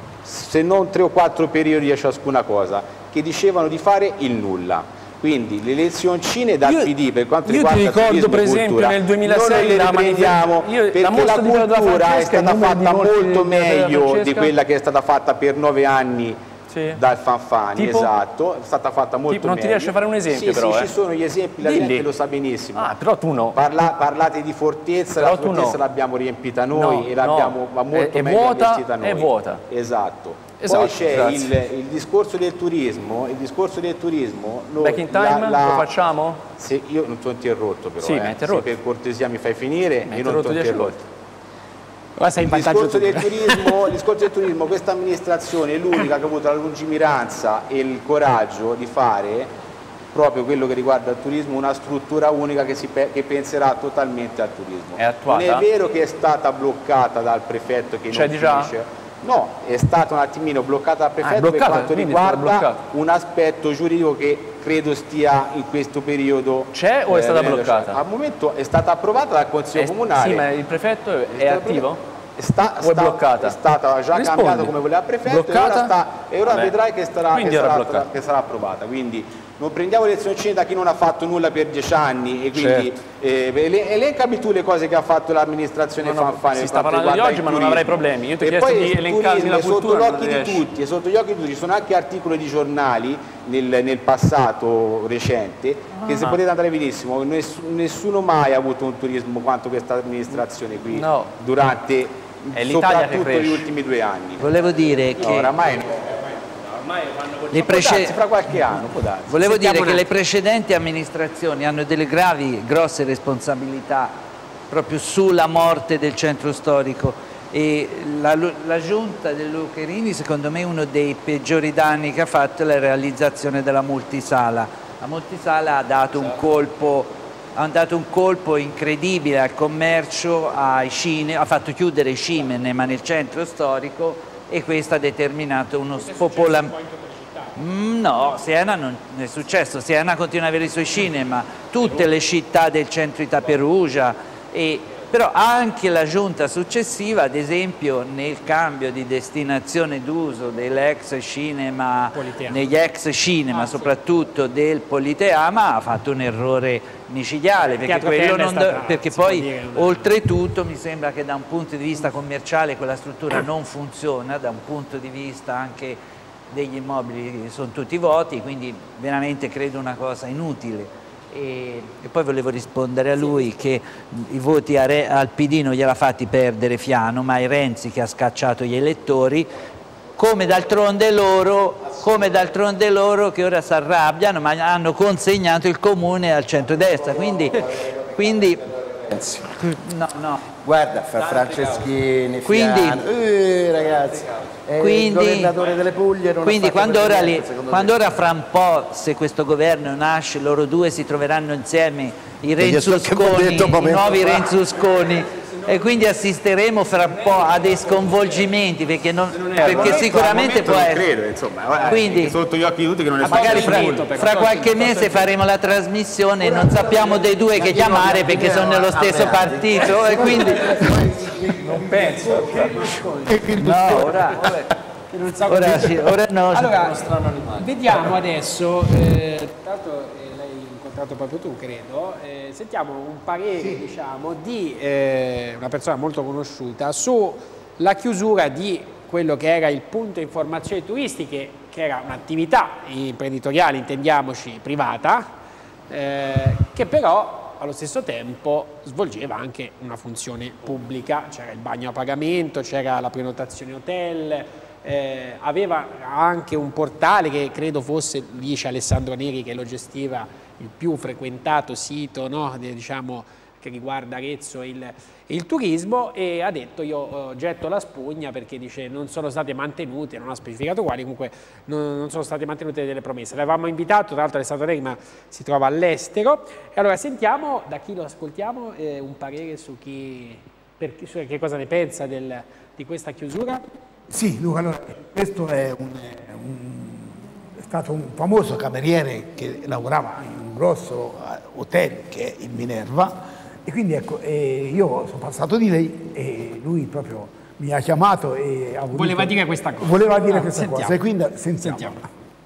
H: se non tre o quattro periodi a ciascuna cosa, che dicevano di fare il nulla. Quindi le lezioncine dal io, P D per quanto riguarda
I: io ti ricordo per esempio
H: cultura,
I: nel duemilasei
H: non le riprendiamo perché la, la cultura è stata fatta molto meglio di quella che è stata fatta per nove anni sì. dal Fanfani, tipo? Esatto, è stata fatta molto
I: tipo, non
H: meglio.
I: Non ti riesci a fare un esempio
H: sì,
I: però?
H: Sì,
I: eh?
H: ci sono gli esempi, la gente lo sa benissimo.
I: Ah, però tu no.
H: Parla, parlate di Fortezza, però la Fortezza no. l'abbiamo riempita noi no, e l'abbiamo no. molto
I: è,
H: meglio
I: vuota,
H: investita noi.
I: È vuota.
H: Esatto.
I: Esatto,
H: poi c'è il, il discorso del turismo, il discorso del turismo noi,
I: Back in time la, la, lo facciamo?
H: Se io non ti ho interrotto però,
I: sì,
H: eh,
I: interrotto.
H: se per cortesia mi fai finire,
I: mi
H: io non ti ho interrotto.
A: Il
H: discorso, del turismo, il discorso del turismo, questa amministrazione è l'unica che ha avuto la lungimiranza e il coraggio di fare proprio quello che riguarda il turismo, una struttura unica che, si pe che penserà totalmente al turismo.
I: È attuata?
H: Non è vero che è stata bloccata dal prefetto che non finisce. No, è stata un attimino bloccata dal prefetto ah, bloccata, per quanto riguarda un aspetto giuridico che credo stia in questo periodo.
I: C'è o è stata
H: eh,
I: bloccata?
H: Al momento è stata approvata dal Consiglio
I: è,
H: Comunale.
I: Sì, ma il prefetto è, è attivo?
H: Sta,
I: o
H: sta,
I: è bloccata?
H: È stata già cambiata come voleva il prefetto
I: bloccata?
H: e ora, sta, e ora vedrai che sarà, che, sarà,
I: che,
H: che sarà approvata. Quindi
M: Non prendiamo lezioni da chi non ha fatto nulla per dieci anni e quindi
I: Certo.
M: eh, elencami tu le cose che ha fatto l'amministrazione
I: No, no,
M: Fanfani.
I: si sta parlando di oggi, ma non avrei problemi. Io ti ho chiesto di elencarmi la cultura,
M: sotto gli occhi
I: non
M: di
I: riesci.
M: tutti, e sotto gli occhi di tutti ci sono anche articoli di giornali nel, nel passato recente che se
I: Ah.
M: potete andare benissimo, ness- nessuno mai ha avuto un turismo quanto questa amministrazione qui
I: No.
M: durante
I: È l'Italia che
M: soprattutto
I: cresce.
M: gli ultimi due anni.
J: Volevo dire che...
M: No, oramai
J: le
M: può darsi,
J: prece-
M: fra qualche anno può darsi.
J: Volevo
M: Sentiamo
J: dire
M: un
J: che le
M: attimo.
J: precedenti amministrazioni hanno delle gravi, grosse responsabilità proprio sulla morte del centro storico e la, la giunta del Lucherini secondo me uno dei peggiori danni che ha fatto è la realizzazione della multisala. La multisala ha dato un colpo, ha dato un colpo incredibile al commercio, ai cinema, ha fatto chiudere i cinema nel centro storico e questo ha determinato uno spopolamento. Mm, no, Siena non è successo, Siena continua ad avere i suoi cinema, tutte le città del centro di Perugia, e, però anche la giunta successiva, ad esempio nel cambio di destinazione d'uso dell'ex cinema,
A: Politeama.
J: negli ex cinema soprattutto del Politeama, ha fatto un errore micidiale, perché,
A: Teatro
J: quello
A: Tenda è
J: non
A: stata,
J: do- perché
A: si può
J: poi
A: dire, una-
J: oltretutto mi sembra che da un punto di vista commerciale quella struttura non funziona, da un punto di vista anche degli immobili sono tutti vuoti, quindi veramente credo una cosa inutile. E, e poi volevo rispondere a lui che i voti a Re, al P D non gliel'ha fatti perdere Fiano, ma è Renzi che ha scacciato gli elettori, come d'altronde loro, come d'altronde loro che ora si arrabbiano, ma hanno consegnato il comune al centrodestra, quindi, quindi no, no.
B: Guarda, fra Franceschini,
J: Quindi-
B: Fiano, eh, ragazzi, è il governatore delle Puglie non ha
J: quindi
B: fatto
J: quando
B: per
J: ora,
B: niente,
J: li-
B: secondo
J: quando
B: me.
J: ora fra un po', se questo governo nasce, loro due si troveranno insieme, i
B: Perché so che abbiamo
J: Renzusconi,
B: detto un
J: i
B: momento
J: nuovi
B: fa.
J: Renzusconi, e quindi assisteremo fra un po' a dei sconvolgimenti, perché, non, perché sicuramente può
M: non
J: essere.
M: credo, insomma, guarda,
J: Quindi-
M: è sotto gli occhi di tutti che non è
J: Ah, magari fra,
M: successo nulla.
J: fra qualche mese faremo la trasmissione e non sappiamo dei due che chiamare perché sono nello stesso partito e quindi
A: Non penso.
J: no, ora, ora, sì, ora no.
A: Allora, vediamo adesso, eh, tra l'altro eh, l'hai incontrato proprio tu, credo, eh, sentiamo un parere diciamo, di eh, una persona molto conosciuta sulla chiusura di quello che era il punto informazioni turistiche, che era un'attività imprenditoriale, intendiamoci, privata, eh, che però allo stesso tempo svolgeva anche una funzione pubblica, c'era il bagno a pagamento, c'era la prenotazione hotel, eh, aveva anche un portale che credo fosse, dice Alessandro Neri, che lo gestiva, il più frequentato sito, no, de- diciamo, che riguarda Arezzo e il, e il turismo, e ha detto io eh, getto la spugna perché dice non sono state mantenute, non ha specificato quali, comunque non, non sono state mantenute delle promesse. L'avevamo invitato, tra l'altro Alessandro Neri, ma si trova all'estero, e allora sentiamo da chi lo ascoltiamo eh, un parere su, chi, per chi, su che cosa ne pensa del, di questa chiusura.
K: Sì, Luca, allora, questo è, un, è un- è stato un famoso cameriere che lavorava in un grosso eh, hotel che è il Minerva, e quindi ecco, eh, io sono passato di lei e lui proprio mi ha chiamato e ha voluto,
A: Voleva dire questa cosa.
K: Voleva dire
A: Ah,
K: questa
A: sentiamo.
K: cosa, e quindi sentiamo.
A: Sentiamo.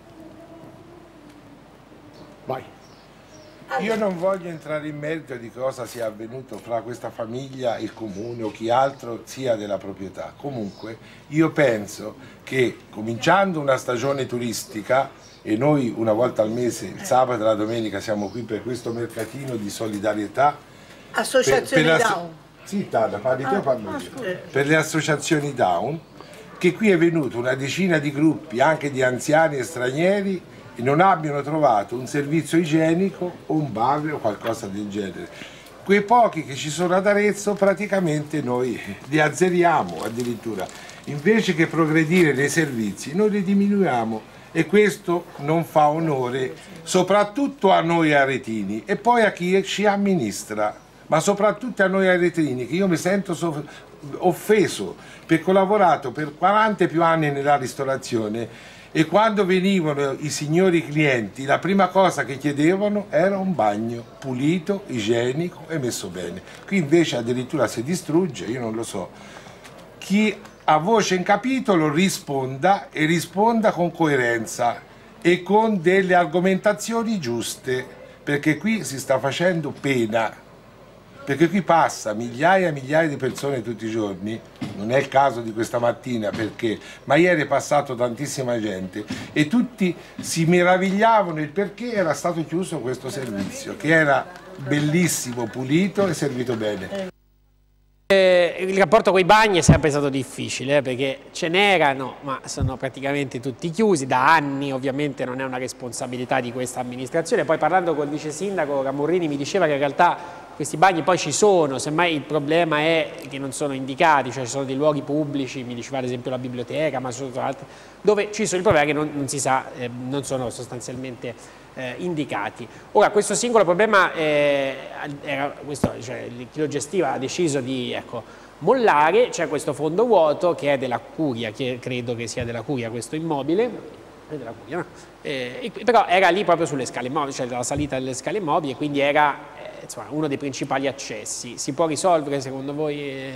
K: Vai.
N: Io non voglio entrare in merito di cosa sia avvenuto fra questa famiglia, il comune o chi altro sia della proprietà. Comunque io penso che cominciando una stagione turistica, e noi una volta al mese, il sabato e la domenica, siamo qui per questo mercatino di solidarietà.
O: Associazione
N: per, per la-
O: Down.
N: Sì, Tata, parli te o
O: Ah,
N: parlo
O: ah,
N: io?
O: scusa.
N: Per le associazioni Down, che qui è venuto una decina di gruppi, anche di anziani e stranieri, e non abbiano trovato un servizio igienico o un bar o qualcosa del genere. Quei pochi che ci sono ad Arezzo praticamente noi li azzeriamo addirittura, invece che progredire nei servizi noi li diminuiamo, e questo non fa onore soprattutto a noi aretini e poi a chi ci amministra, ma soprattutto a noi aretini, che io mi sento so- offeso perché ho lavorato per quaranta e più anni nella ristorazione, e quando venivano i signori clienti la prima cosa che chiedevano era un bagno pulito, igienico e messo bene. Qui invece addirittura si distrugge, io non lo so. Chi ha voce in capitolo risponda, e risponda con coerenza, e con delle argomentazioni giuste, perché qui si sta facendo pena, perché qui passa migliaia e migliaia di persone tutti i giorni, non è il caso di questa mattina perché, ma ieri è passato tantissima gente e tutti si meravigliavano il perché era stato chiuso questo servizio, che era bellissimo, pulito e servito bene.
A: Eh, il rapporto con i bagni è sempre stato difficile eh, perché ce n'erano ma sono praticamente tutti chiusi da anni, ovviamente non è una responsabilità di questa amministrazione. Poi parlando col vice sindaco Camurrini mi diceva che in realtà questi bagni poi ci sono, semmai il problema è che non sono indicati, cioè ci sono dei luoghi pubblici, mi diceva ad esempio la biblioteca, ma sono altri, dove ci sono il problema è che non, non si sa, eh, non sono sostanzialmente Eh, indicati. Ora questo singolo problema eh, era questo, cioè, chi lo gestiva ha deciso di ecco, mollare, c'è questo fondo vuoto che è della Curia, che credo che sia della Curia questo immobile, è della Curia, no? eh, però era lì proprio sulle scale mobili, cioè la salita delle scale mobili e quindi era eh, insomma, uno dei principali accessi. Si può risolvere secondo voi? Eh...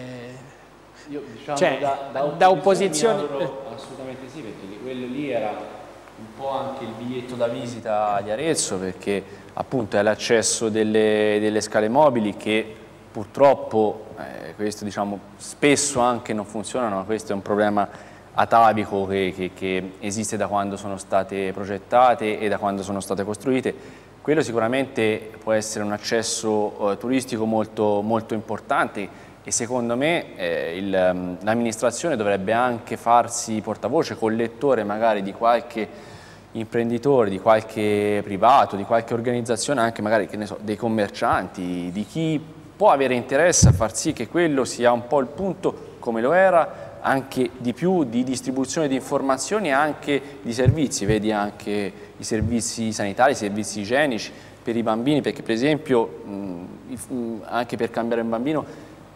I: Io, diciamo,
A: cioè,
I: da, da,
A: da opposizione,
I: mi auguro assolutamente sì, perché quello lì era un po' anche il biglietto da visita di Arezzo, perché appunto è l'accesso delle, delle scale mobili che purtroppo eh, questo, diciamo, spesso anche non funzionano, ma questo è un problema atavico che, che, che esiste da quando sono state progettate e da quando sono state costruite. Quello sicuramente può essere un accesso eh, turistico molto, molto importante e secondo me eh, l'amministrazione dovrebbe anche farsi portavoce, collettore magari di qualche imprenditore, di qualche privato, di qualche organizzazione, anche magari che ne so, dei commercianti, di chi può avere interesse a far sì che quello sia un po' il punto, come lo era, anche di più di distribuzione di informazioni e anche di servizi, vedi anche i servizi sanitari, i servizi igienici per i bambini, perché per esempio mh, anche per cambiare un bambino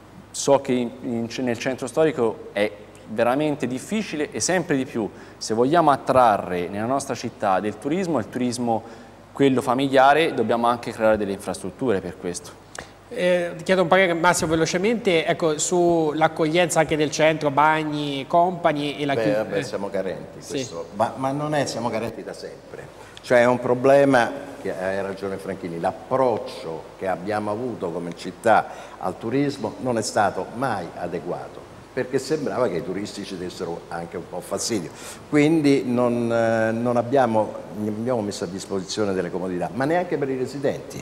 I: so che in, in, nel centro storico è veramente difficile e sempre di più, se vogliamo attrarre nella nostra città del turismo, il turismo quello familiare, dobbiamo anche creare delle infrastrutture per questo.
A: Eh, ti chiedo un parere Massimo velocemente, ecco, sull'accoglienza anche del centro, bagni, compagni e la
B: chiusura. Beh, siamo carenti, questo, sì. ma, ma non è, siamo carenti da sempre, cioè è un problema, che hai ragione Franchini, l'approccio che abbiamo avuto come città al turismo non è stato mai adeguato, perché sembrava che i turisti ci dessero anche un po' fastidio, quindi non, eh, non abbiamo, abbiamo messo a disposizione delle comodità, ma neanche per i residenti.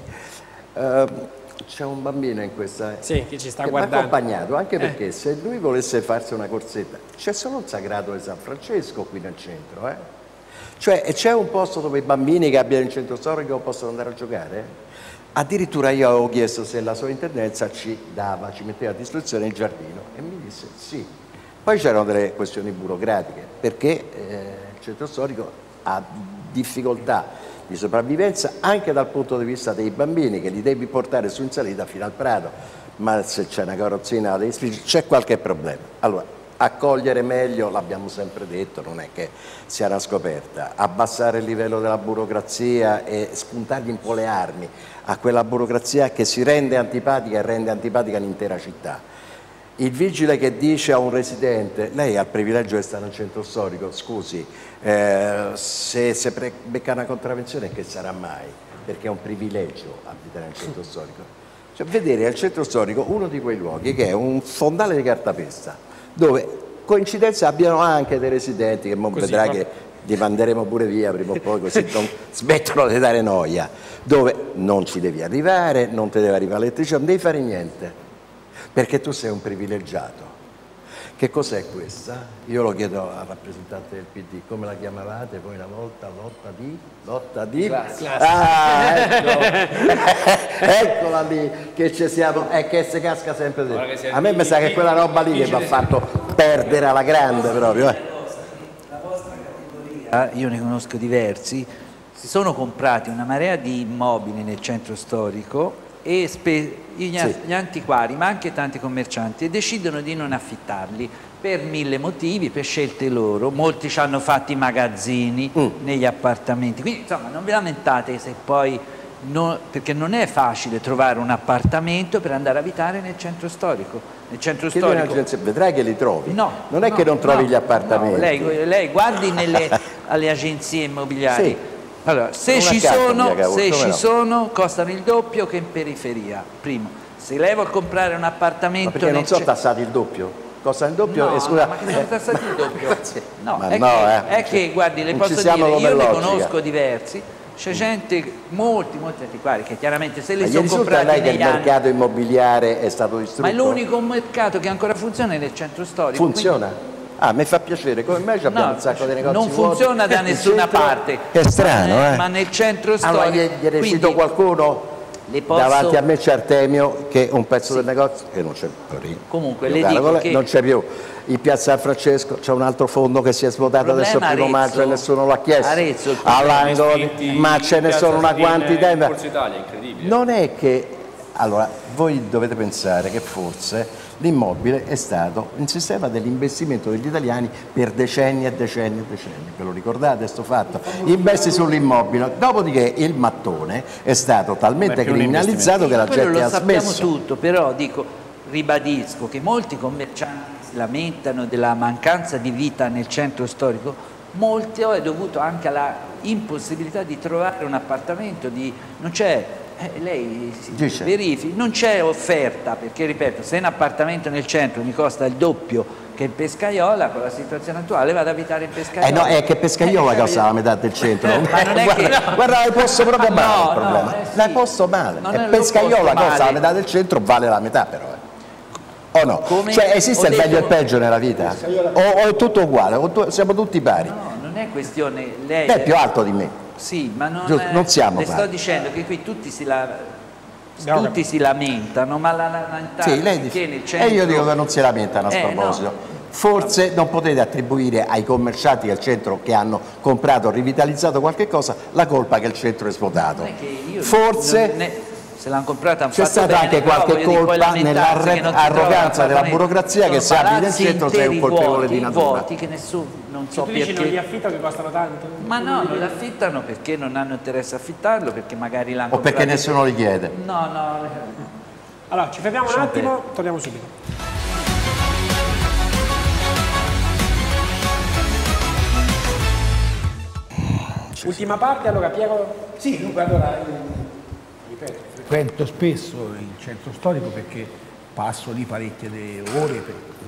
B: Uh, c'è un bambino in questa
A: sì, che ci sta
B: che
A: guardando,
B: mi ha accompagnato, anche perché
A: eh.
B: se lui volesse farsi una corsetta, c'è solo il Sagrato di San Francesco qui nel centro, eh? Cioè c'è un posto dove i bambini che abbiano il centro storico possono andare a giocare? Addirittura io avevo chiesto se la sovrintendenza ci dava, ci metteva a disposizione il giardino e mi disse sì. Poi c'erano delle questioni burocratiche perché eh, il centro storico ha difficoltà di sopravvivenza anche dal punto di vista dei bambini che li devi portare su in salita fino al Prato, ma se c'è una carrozzina c'è qualche problema. Allora, accogliere meglio, l'abbiamo sempre detto, non è che sia una scoperta, abbassare il livello della burocrazia e spuntargli un po' le armi a quella burocrazia che si rende antipatica e rende antipatica l'intera città. Il vigile che dice a un residente, lei ha il privilegio di stare nel centro storico, scusi, eh, se, se becca una contravvenzione che sarà mai? Perché è un privilegio abitare nel centro storico. Cioè, vedere al centro storico uno di quei luoghi che è un fondale di cartapesta, dove coincidenza abbiano anche dei residenti che vedrà che li manderemo pure via prima o poi, così non smettono di dare noia, dove non ci devi arrivare, non ti deve arrivare l'elettricità, non devi fare niente, perché tu sei un privilegiato. Che cos'è questa? Io lo chiedo al rappresentante del P D, come la chiamavate voi una volta? Lotta di? Lotta di?
A: Classe.
B: Ah, ecco. Eccola lì, che ci siamo, è che si casca sempre dentro. A me mi sa che quella roba lì che mi ha fatto perdere alla grande proprio. Eh.
J: La vostra categoria, io ne conosco diversi, si sono comprati una marea di immobili nel centro storico e gli, sì. gli antiquari, ma anche tanti commercianti, e decidono di non affittarli per mille motivi, per scelte loro. Molti ci hanno fatto i magazzini mm. negli appartamenti, quindi insomma non vi lamentate se poi no, perché non è facile trovare un appartamento per andare a abitare nel centro storico. Nel centro storico
B: vedrai che li trovi.
J: No,
B: non è
J: no,
B: che non trovi
J: no,
B: gli appartamenti.
J: No, lei, lei guardi nelle alle agenzie immobiliari.
B: Sì.
J: Allora, se ci sono, se ci sono, costano il doppio che in periferia. Primo, se lei vuol comprare un appartamento...
B: Ma perché non sono tassati il doppio? Costa il doppio?
J: No,
B: e scusa,
J: no, ma che sono tassati il doppio? No,
B: ma
J: è,
B: no,
J: che,
B: eh.
J: è che, guardi, le
B: non
J: posso dire, io ne conosco diversi, c'è gente, molti, molti antiquari, che chiaramente se li sono comprati
B: lei che
J: negli
B: il
J: anni...
B: mercato immobiliare è stato distrutto?
J: Ma è l'unico mercato che ancora funziona è nel centro storico.
B: Funziona?
J: Quindi...
B: Ah, mi fa piacere, come me abbiamo
J: no,
B: un sacco di negozi
J: non funziona
B: vuoti.
J: da nessuna
B: centro...
J: parte.
B: È strano,
J: ma,
B: eh?
J: Ma nel centro storico...
B: Allora, gliene
J: quindi...
B: cito qualcuno?
J: Posso...
B: Davanti a me c'è Artemio, che è un pezzo sì. del negozio, che non c'è più.
J: Comunque,
B: più
J: le dico che...
B: non c'è più. In piazza San Francesco c'è un altro fondo che si è svuotato adesso il primo maggio e nessuno l'ha chiesto. All'angolo, ma ce ne sono una quantità.
I: In Forza Italia, incredibile.
B: Non è che... Allora, voi dovete pensare che forse l'immobile è stato un sistema dell'investimento degli italiani per decenni e decenni e decenni. Ve lo ricordate sto fatto? Investi sull'immobile. Dopodiché il mattone è stato talmente criminalizzato che la gente ha smesso.
J: Quello lo sappiamo tutto, però dico, ribadisco che molti commercianti si lamentano della mancanza di vita nel centro storico, molti è dovuto anche alla impossibilità di trovare un appartamento, di... non c'è... Eh, lei si verifichi, non c'è offerta, perché ripeto, se un appartamento nel centro mi costa il doppio che in Pescaiola, con la situazione attuale vado ad abitare in Pescaiola.
B: Eh no, è che Pescaiola eh, costa la metà del centro.
J: Ma non è
B: guarda,
J: che...
B: guarda, l'hai posto proprio male
J: no,
B: il problema.
J: No, eh, sì.
B: L'hai posto male.
J: Non
B: e Pescaiola costa la metà del centro, vale la metà però. Eh. O no? Come cioè esiste il meglio e il peggio nella vita? O, o è tutto uguale? O tu, siamo tutti pari?
J: No, non è questione... Lei
B: è più alto di me.
J: Sì, ma non,
B: Giusto, non siamo
J: le
B: pari.
J: sto dicendo che qui tutti si, la, tutti si lamentano, ma la lamentare
B: sì, lei dice, nel centro... E io dico che non si lamentano a eh, sproposito. No. Forse non potete attribuire ai commercianti del centro che hanno comprato o rivitalizzato qualche cosa la colpa che il centro è svuotato. Forse...
J: Non è, se l'hanno comprata
B: c'è stata anche qualche colpa nell'arroganza della burocrazia che se abiti nel centro sei un colpevole di natura.
J: Vuoti che nessuno non so perché.
A: Non li affittano che costano tanto?
J: Ma no, non li affittano perché non hanno interesse a affittarlo, perché magari l'hanno
B: o perché nessuno li chiede.
J: No, no.
A: Allora ci fermiamo un attimo, torniamo subito. Ultima parte, allora Piero.
K: Sì, dunque allora ripeto, frequento spesso il centro storico perché passo lì parecchie ore,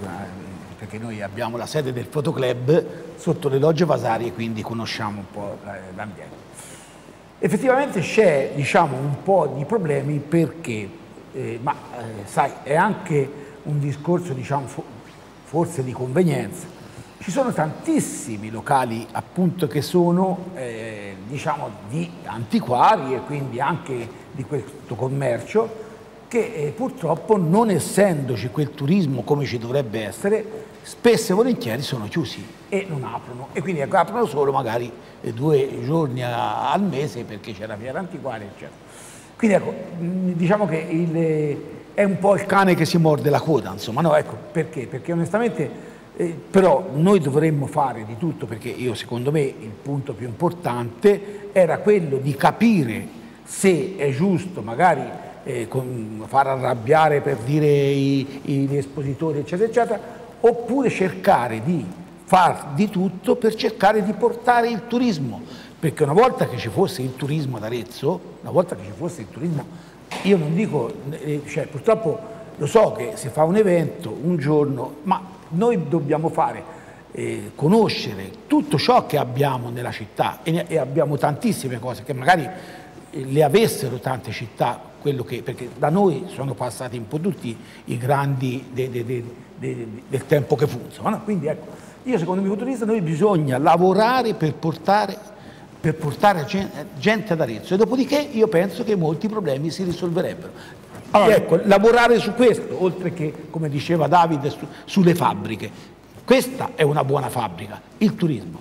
K: perché noi abbiamo la sede del fotoclub sotto le logge Vasari e quindi conosciamo un po' l'ambiente. Effettivamente c'è, diciamo, un po' di problemi perché, eh, ma eh, sai, è anche un discorso, diciamo, forse di convenienza. Ci sono tantissimi locali appunto che sono eh, diciamo di antiquari e quindi anche di questo commercio che eh, purtroppo non essendoci quel turismo come ci dovrebbe essere spesso e volentieri sono chiusi e non aprono e quindi ecco, aprono solo magari eh, due giorni a, al mese perché c'è la fiera antiquaria eccetera. Quindi ecco diciamo che il, è un po' il cane che si morde la coda insomma no ecco perché? Perché onestamente Eh, però noi dovremmo fare di tutto perché io secondo me il punto più importante era quello di capire se è giusto magari eh, con, far arrabbiare per dire i, i, gli espositori eccetera eccetera oppure cercare di far di tutto per cercare di portare il turismo perché una volta che ci fosse il turismo ad Arezzo una volta che ci fosse il turismo io non dico eh, cioè purtroppo lo so che si fa un evento un giorno ma noi dobbiamo fare eh, conoscere tutto ciò che abbiamo nella città e, ne, e abbiamo tantissime cose che magari eh, le avessero tante città, quello che, perché da noi sono passati un po' tutti i grandi de, de, de, de, del tempo che funzionano. Quindi ecco, io secondo il mio punto di vista noi bisogna lavorare per portare, per portare gente ad Arezzo e dopodiché io penso che molti problemi si risolverebbero. Allora, ecco, lavorare su questo, oltre che, come diceva Davide, su, sulle fabbriche. Questa è una buona fabbrica, il turismo.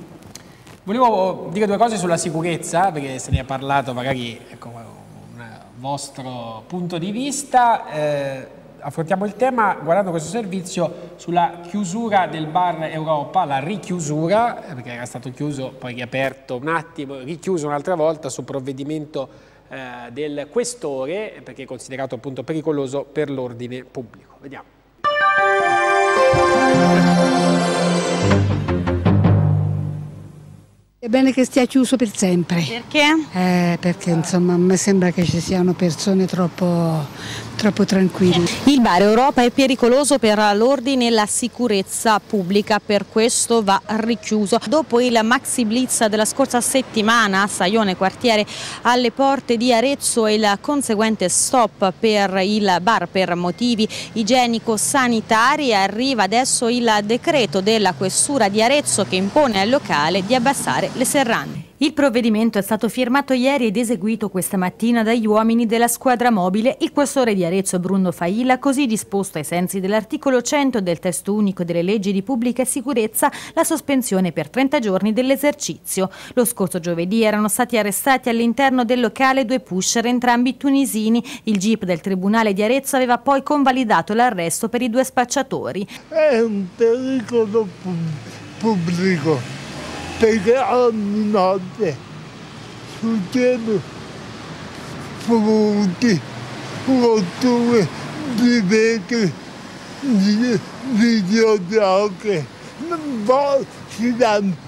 A: Volevo dire due cose sulla sicurezza, perché se ne è parlato magari, ecco, un vostro punto di vista. Eh, affrontiamo il tema guardando questo servizio sulla chiusura del bar Europa, la richiusura, perché era stato chiuso, poi riaperto un attimo, richiuso un'altra volta su provvedimento eh, del questore, perché è considerato appunto pericoloso per l'ordine pubblico. Vediamo.
O: È bene che stia chiuso per sempre.
P: Perché?
O: Eh, perché insomma a me sembra che ci siano persone troppo, troppo tranquille.
P: Il bar Europa è pericoloso per l'ordine e la sicurezza pubblica, per questo va richiuso. Dopo il maxi blitz della scorsa settimana a Saione quartiere alle porte di Arezzo e il conseguente stop per il bar per motivi igienico-sanitari, arriva adesso il decreto della questura di Arezzo che impone al locale di abbassare le serrande. Il provvedimento è stato firmato ieri ed eseguito questa mattina dagli uomini della squadra mobile. Il questore di Arezzo Bruno Failla ha così disposto ai sensi dell'articolo cento del testo unico delle leggi di pubblica sicurezza la sospensione per trenta giorni dell'esercizio. Lo scorso giovedì erano stati arrestati all'interno del locale due pusher, entrambi tunisini. Il G I P del Tribunale di Arezzo aveva poi convalidato l'arresto per i due spacciatori.
Q: È un pericolo pubblico, perché ogni notte succedono furti, rotture di vetri, di videogiochi, poi si danno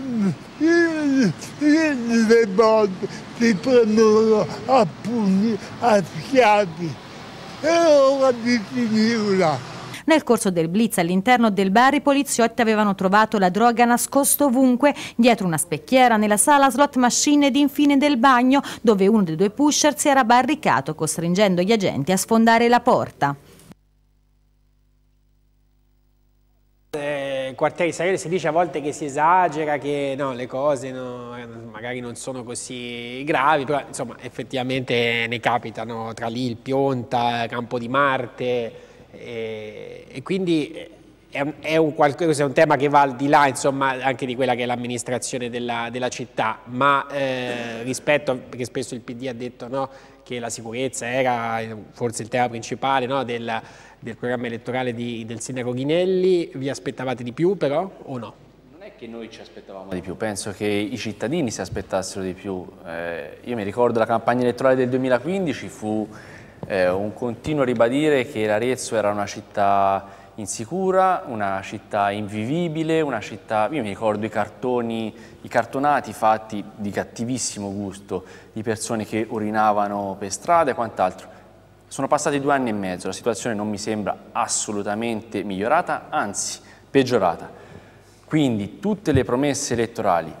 Q: le botte, si prendono a pugni, a schiaffi, è ora di finirla.
P: Nel corso del blitz all'interno del bar i poliziotti avevano trovato la droga nascosta ovunque, dietro una specchiera, nella sala slot machine ed infine del bagno, dove uno dei due pusher si era barricato, costringendo gli agenti a sfondare la porta.
A: Eh, quartieri Saione si dice a volte che si esagera, che no, le cose no, magari non sono così gravi, però insomma effettivamente ne capitano tra lì il Pionta, Campo di Marte. E, e quindi è un, è, un qualcosa, è un tema che va al di là insomma anche di quella che è l'amministrazione della, della città, ma eh, rispetto, perché spesso il P D ha detto no, che la sicurezza era forse il tema principale no, del, del programma elettorale di, del sindaco Ghinelli, vi aspettavate di più però o no?
I: Non è che noi ci aspettavamo di più, penso che i cittadini si aspettassero di più. Eh, io mi ricordo la campagna elettorale del duemilaquindici fu Eh, un continuo ribadire che l'Arezzo era una città insicura, una città invivibile, una città, io mi ricordo i cartoni, i cartonati fatti di cattivissimo gusto, di persone che urinavano per strada e quant'altro. Sono passati due anni e mezzo, la situazione non mi sembra assolutamente migliorata, anzi peggiorata. Quindi tutte le promesse elettorali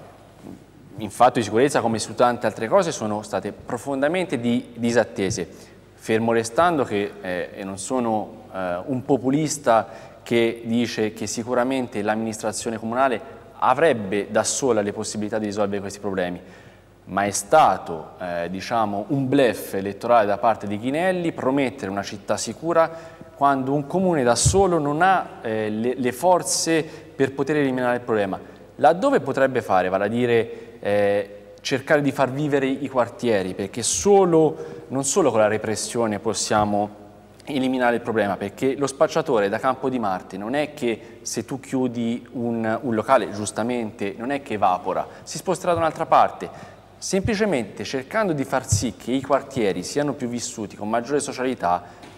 I: in fatto di sicurezza come su tante altre cose sono state profondamente di, disattese. Fermo restando che eh, e non sono eh, un populista che dice che sicuramente l'amministrazione comunale avrebbe da sola le possibilità di risolvere questi problemi, ma è stato eh, diciamo, un bluff elettorale da parte di Ghinelli promettere una città sicura quando un comune da solo non ha eh, le, le forze per poter eliminare il problema. Laddove potrebbe fare, vale a dire eh, cercare di far vivere i quartieri, perché solo, non solo con la repressione possiamo eliminare il problema, perché lo spacciatore da Campo di Marte non è che se tu chiudi un, un locale, giustamente, non è che evapora, si sposterà da un'altra parte, semplicemente cercando di far sì che i quartieri siano più vissuti con maggiore socialità,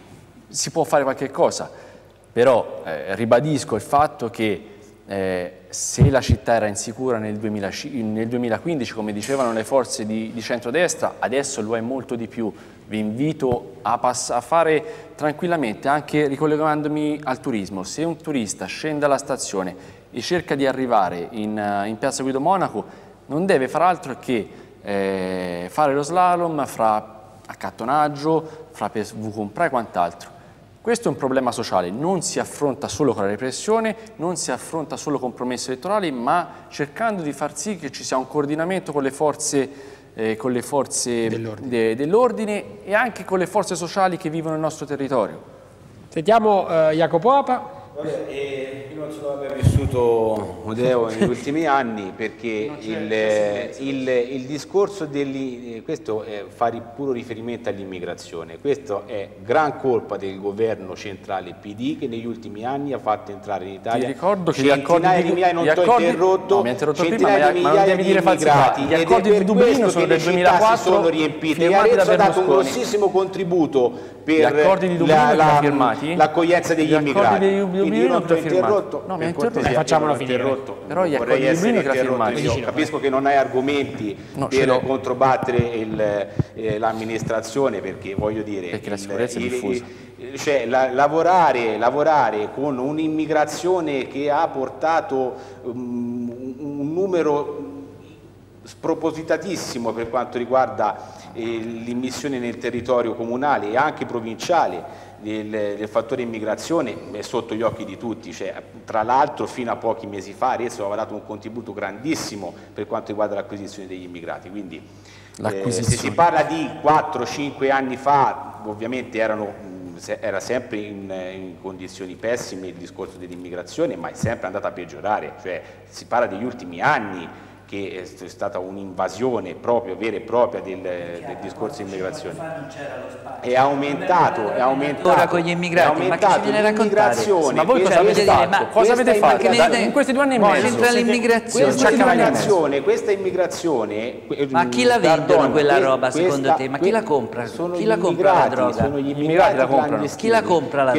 I: si può fare qualche cosa, però eh, ribadisco il fatto che Eh, se la città era insicura nel, duemila, nel duemilaquindici, come dicevano le forze di, di centrodestra, adesso lo è molto di più. Vi invito a, a fare tranquillamente, anche ricollegandomi al turismo, se un turista scende dalla stazione e cerca di arrivare in, in piazza Guido Monaco, non deve far altro che eh, fare lo slalom fra accattonaggio, fra P S V Compra e quant'altro. Questo è un problema sociale, non si affronta solo con la repressione, non si affronta solo con promesse elettorali, ma cercando di far sì che ci sia un coordinamento con le forze, eh, con le forze dell'ordine dell e anche con le forze sociali che vivono nel nostro territorio.
A: Sentiamo eh, Jacopo Apa.
R: Guarda, eh, innanzitutto
H: posso aver vissuto Oddeo negli ultimi anni, perché il, il, il discorso degli, questo è, fa puro riferimento all'immigrazione, questo è gran colpa del governo centrale P D che negli ultimi anni ha fatto entrare in Italia centinaia di migliaia, non ti ho interrotto, centinaia di migliaia di immigrati,
I: gli accordi di Dublino sono del duemilaquattro,
H: si sono riempiti, e Arezzo ha dato un grossissimo contributo per l'accoglienza degli immigrati. Quindi io non ti ho interrotto,
I: no, mi
H: facciamolo finire. Però gli accordi di Dublino che firmati. Io capisco che non hai argomenti no, per controbattere eh, l'amministrazione, perché voglio dire
I: perché la sicurezza
H: il,
I: è diffusa.
H: Il, cioè, la, lavorare, lavorare con un'immigrazione che ha portato um, un numero spropositatissimo per quanto riguarda eh, l'immissione nel territorio comunale e anche provinciale del, del fattore immigrazione è sotto gli occhi di tutti, cioè, tra l'altro fino a pochi mesi fa Arezzo aveva dato un contributo grandissimo per quanto riguarda l'acquisizione degli immigrati, quindi eh, se si parla di quattro cinque anni fa ovviamente erano, era sempre in, in condizioni pessime il discorso dell'immigrazione, ma è sempre andata a peggiorare, cioè si parla degli ultimi anni che è stata un'invasione proprio vera e propria del, del discorso di immigrazione. È aumentato, è aumentato.
J: Ora con gli immigrati, ma che ci viene a raccontare?
I: Ma voi cosa avete fatto? Ma cosa avete fatto? In questi due anni e mezzo?
J: C'entra l'immigrazione.
H: Questa immigrazione, questa immigrazione.
J: Ma chi la vendono quella roba secondo te? Ma chi la compra? Chi la compra la droga?
H: Sono gli immigrati la comprano.
J: Chi la compra la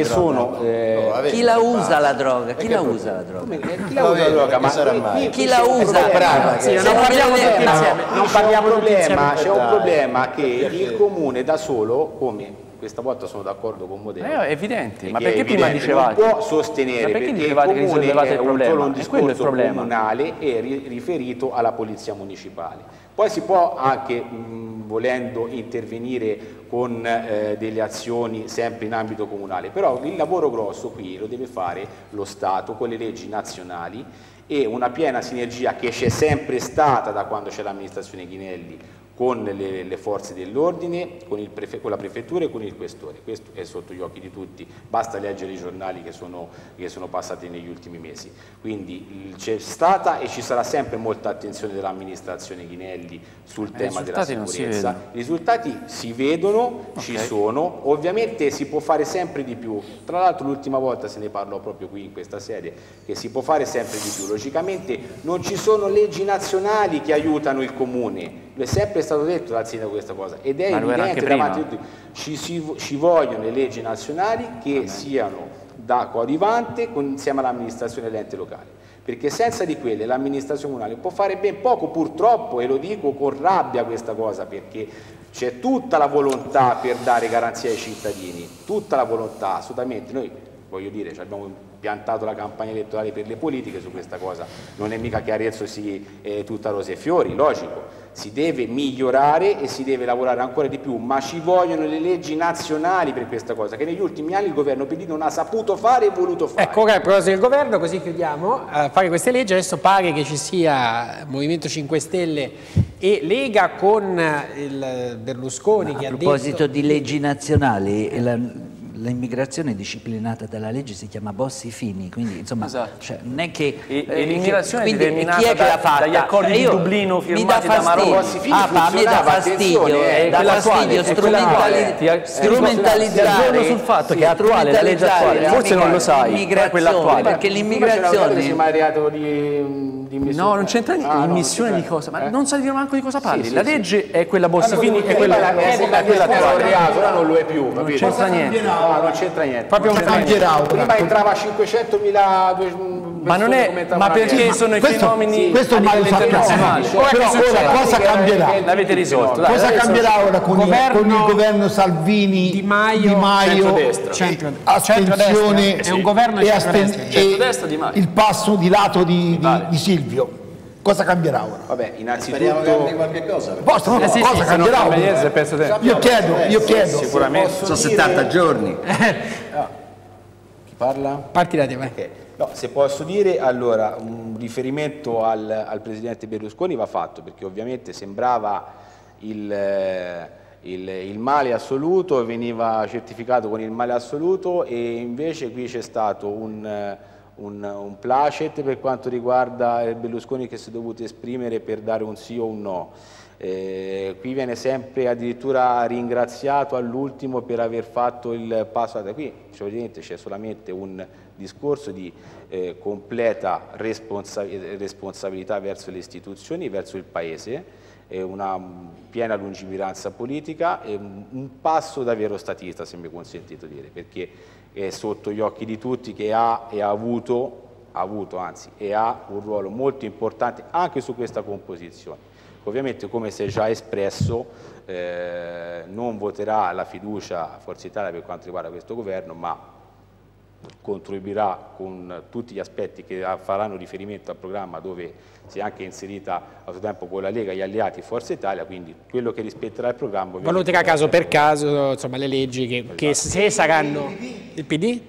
J: droga? Chi la usa la droga? Chi la usa la droga?
H: Chi la usa la droga? Ma
J: chi la usa?
H: Sì, non parliamo tutti insieme, non parliamo tutti insieme. C'è un problema che il comune da solo, come questa volta sono d'accordo con Modeo,
I: è evidente, ma perché prima dicevate?
H: Non può sostenere, perché, perché il comune è un, solo un discorso comunale e riferito alla polizia municipale. Poi si può anche, mh, volendo, intervenire con eh, delle azioni sempre in ambito comunale, però il lavoro grosso qui lo deve fare lo Stato con le leggi nazionali e una piena sinergia che c'è sempre stata da quando c'è l'amministrazione Ghinelli con le, le forze dell'ordine, con, con la prefettura e con il questore. Questo è sotto gli occhi di tutti, basta leggere i giornali che sono, che sono passati negli ultimi mesi. Quindi c'è stata e ci sarà sempre molta attenzione dell'amministrazione Ghinelli sul eh, tema della sicurezza. I risultati si vedono, okay. Ci sono, ovviamente si può fare sempre di più. Tra l'altro l'ultima volta se ne parlò proprio qui in questa sede, che si può fare sempre di più. Logicamente non ci sono leggi nazionali che aiutano il comune, è sempre stato detto dal sindaco questa cosa ed è evidente davanti a tutti, ci, ci, ci vogliono le leggi nazionali che Vabbè. siano da coadiuvante con, insieme all'amministrazione dell'ente locale, perché senza di quelle l'amministrazione comunale può fare ben poco purtroppo, e lo dico con rabbia questa cosa, perché c'è tutta la volontà per dare garanzia ai cittadini, tutta la volontà, assolutamente. Noi voglio dire, abbiamo piantato la campagna elettorale per le politiche su questa cosa, non è mica che Arezzo sia eh, tutta rose e fiori, logico, si deve migliorare e si deve lavorare ancora di più, ma ci vogliono le leggi nazionali per questa cosa, che negli ultimi anni il governo P D non ha saputo fare e voluto fare.
A: Ecco, a proposito del governo, così chiudiamo, a fare queste leggi, adesso pare che ci sia Movimento cinque Stelle e Lega con il Berlusconi
J: ma
A: che
J: a
A: ha detto...
J: A proposito di leggi nazionali, la... L'immigrazione disciplinata dalla legge si chiama Bossi-Fini, quindi insomma esatto. Cioè, non è che
I: e, eh, l'immigrazione è determinata
J: chi è che
I: da,
J: l'ha fatta?
I: dagli accordi
J: eh,
I: di Dublino firmati da Marocco.
J: Bossi-Fini ah, ma a me dà fastidio, eh, dà fastidio strumentalizzare strumentalizzare
I: sul fatto che è attuale la legge attuale, forse non lo sai, quella attuale,
J: perché l'immigrazione
I: no, non c'entra niente, ah, immissione di cosa, ma non sai dire manco di cosa parli, la legge è quella Bossi-Fini e quella
H: attuale, non lo è più,
I: non c'entra niente.
H: No, non c'entra niente.
K: Proprio un cambierà.
H: Prima entrava a cinquecentomila
I: ma non è, ma perché sono i
K: questo,
I: fenomeni
K: sì, questo ormai lo sappiamo. Però ora cosa cambierà?
I: L'avete risolto. Dai,
K: cosa cambierà ora con,
A: governo,
K: il, con il governo Salvini,
A: Di Maio,
K: Di Maio
A: centro,
K: astensione
A: è un governo
K: e, asten e
I: di Maio.
K: il passo di lato di, di, di Silvio? Cosa cambierà ora?
B: Vabbè, innanzitutto speriamo che cambi qualche cosa.
K: Posto, no,
I: eh sì,
K: cosa
I: sì,
K: cambierà?
I: No, ora?
K: Io chiedo, io chiedo.
I: Sicuramente.
B: Sono settanta giorni.
H: Chi parla?
A: Parti da te, vai.
H: Okay. No, se posso dire, allora, un riferimento al, al Presidente Berlusconi va fatto, perché ovviamente sembrava il, il, il male assoluto, veniva certificato con il male assoluto e invece qui c'è stato un... un, un placet per quanto riguarda Berlusconi che si è dovuto esprimere per dare un sì o un no. Eh, qui viene sempre addirittura ringraziato all'ultimo per aver fatto il passo da qui, cioè, c'è solamente un discorso di eh, completa responsa responsabilità verso le istituzioni, verso il Paese, eh, una piena lungimiranza politica e un, un passo da vero statista, se mi è consentito dire, perché è sotto gli occhi di tutti che ha e ha avuto, ha avuto anzi, e ha un ruolo molto importante anche su questa composizione. Ovviamente, come si è già espresso, eh, non voterà la fiducia a Forza Italia per quanto riguarda questo governo, ma contribuirà con tutti gli aspetti che faranno riferimento al programma dove si è anche inserita a suo tempo con la Lega, gli alleati Forza Italia, quindi quello che rispetterà il programma.
A: Valuterà caso per caso insomma, le leggi che, che se saranno il P D?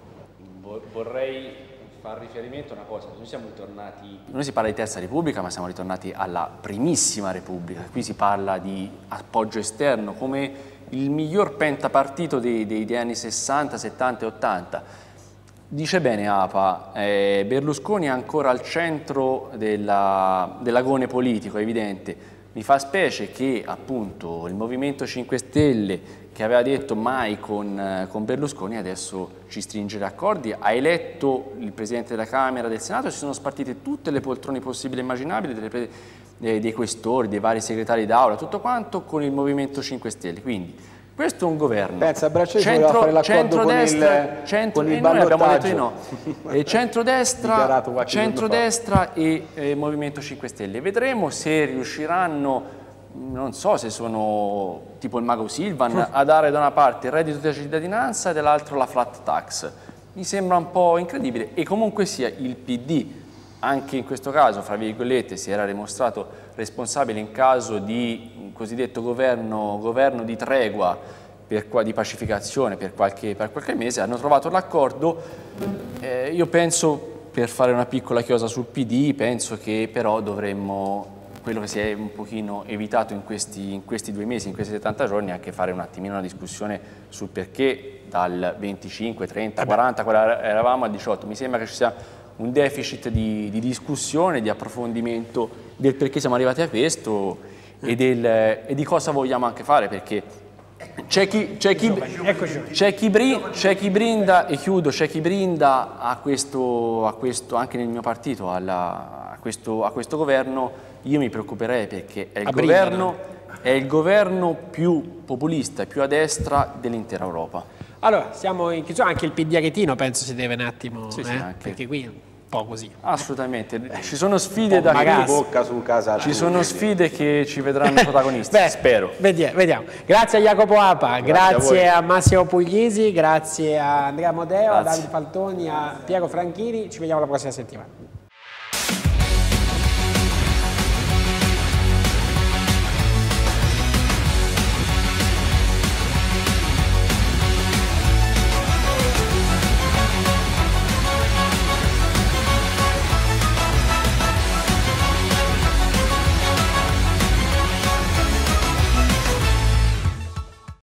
I: Vorrei fare riferimento a una cosa, noi siamo ritornati, noi si parla di Terza Repubblica ma siamo ritornati alla primissima Repubblica, qui si parla di appoggio esterno come il miglior pentapartito dei, dei, degli anni sessanta, settanta e ottanta. Dice bene APA, eh, Berlusconi è ancora al centro della, dell'agone politico, è evidente. Mi fa specie che appunto il Movimento cinque Stelle, che aveva detto mai con, con Berlusconi, adesso ci stringe gli accordi, ha eletto il Presidente della Camera, del Senato, e si sono spartite tutte le poltrone possibili e immaginabili delle, eh, dei questori, dei vari segretari d'aula, tutto quanto con il Movimento cinque Stelle. Quindi questo è un governo.
M: Pensa, Braccioli voleva fare l'accordo con il,
I: centro,
M: con il
I: e noi abbiamo detto di no. E
M: centrodestra,
I: centrodestra e eh, Movimento cinque Stelle. Vedremo se riusciranno, non so se sono tipo il mago Silvan, a dare da una parte il reddito di cittadinanza e dall'altro la flat tax. Mi sembra un po' incredibile, e comunque sia il P D, anche in questo caso, fra virgolette, si era dimostrato responsabile in caso di un cosiddetto governo, governo di tregua, per, di pacificazione per qualche, per qualche mese, hanno trovato l'accordo. Eh, io penso, per fare una piccola chiosa sul P D, penso che però dovremmo, quello che si è un pochino evitato in questi, in questi due mesi, in questi settanta giorni, anche fare un attimino una discussione sul perché dal venticinque, trenta, quaranta, eravamo al diciotto. Mi sembra che ci sia un deficit di, di discussione, di approfondimento del perché siamo arrivati a questo e, del, e di cosa vogliamo anche fare, perché c'è chi, c'è chi, c'è chi, brinda, c'è chi brinda, e chiudo, c'è chi brinda a questo, a questo anche nel mio partito, alla, a, questo, a questo governo. Io mi preoccuperei perché è il, governo, è il governo più populista e più a destra dell'intera Europa.
A: Allora, siamo in chiusura, anche il P D aretino penso si deve un attimo,
I: sì,
A: eh?
I: sì, anche.
A: Perché qui è un po' così.
I: Assolutamente, ci sono sfide da
H: magari bocca su casa,
I: ci sono sfide che ci vedranno protagonisti.
A: Beh,
I: spero.
A: Vediamo, vediamo. Grazie a Jacopo Apa, grazie, grazie a, a Massimo Puglisi, grazie a Andrea Modeo, grazie. A Davide Faltoni, a Piero Franchini, ci vediamo la prossima settimana.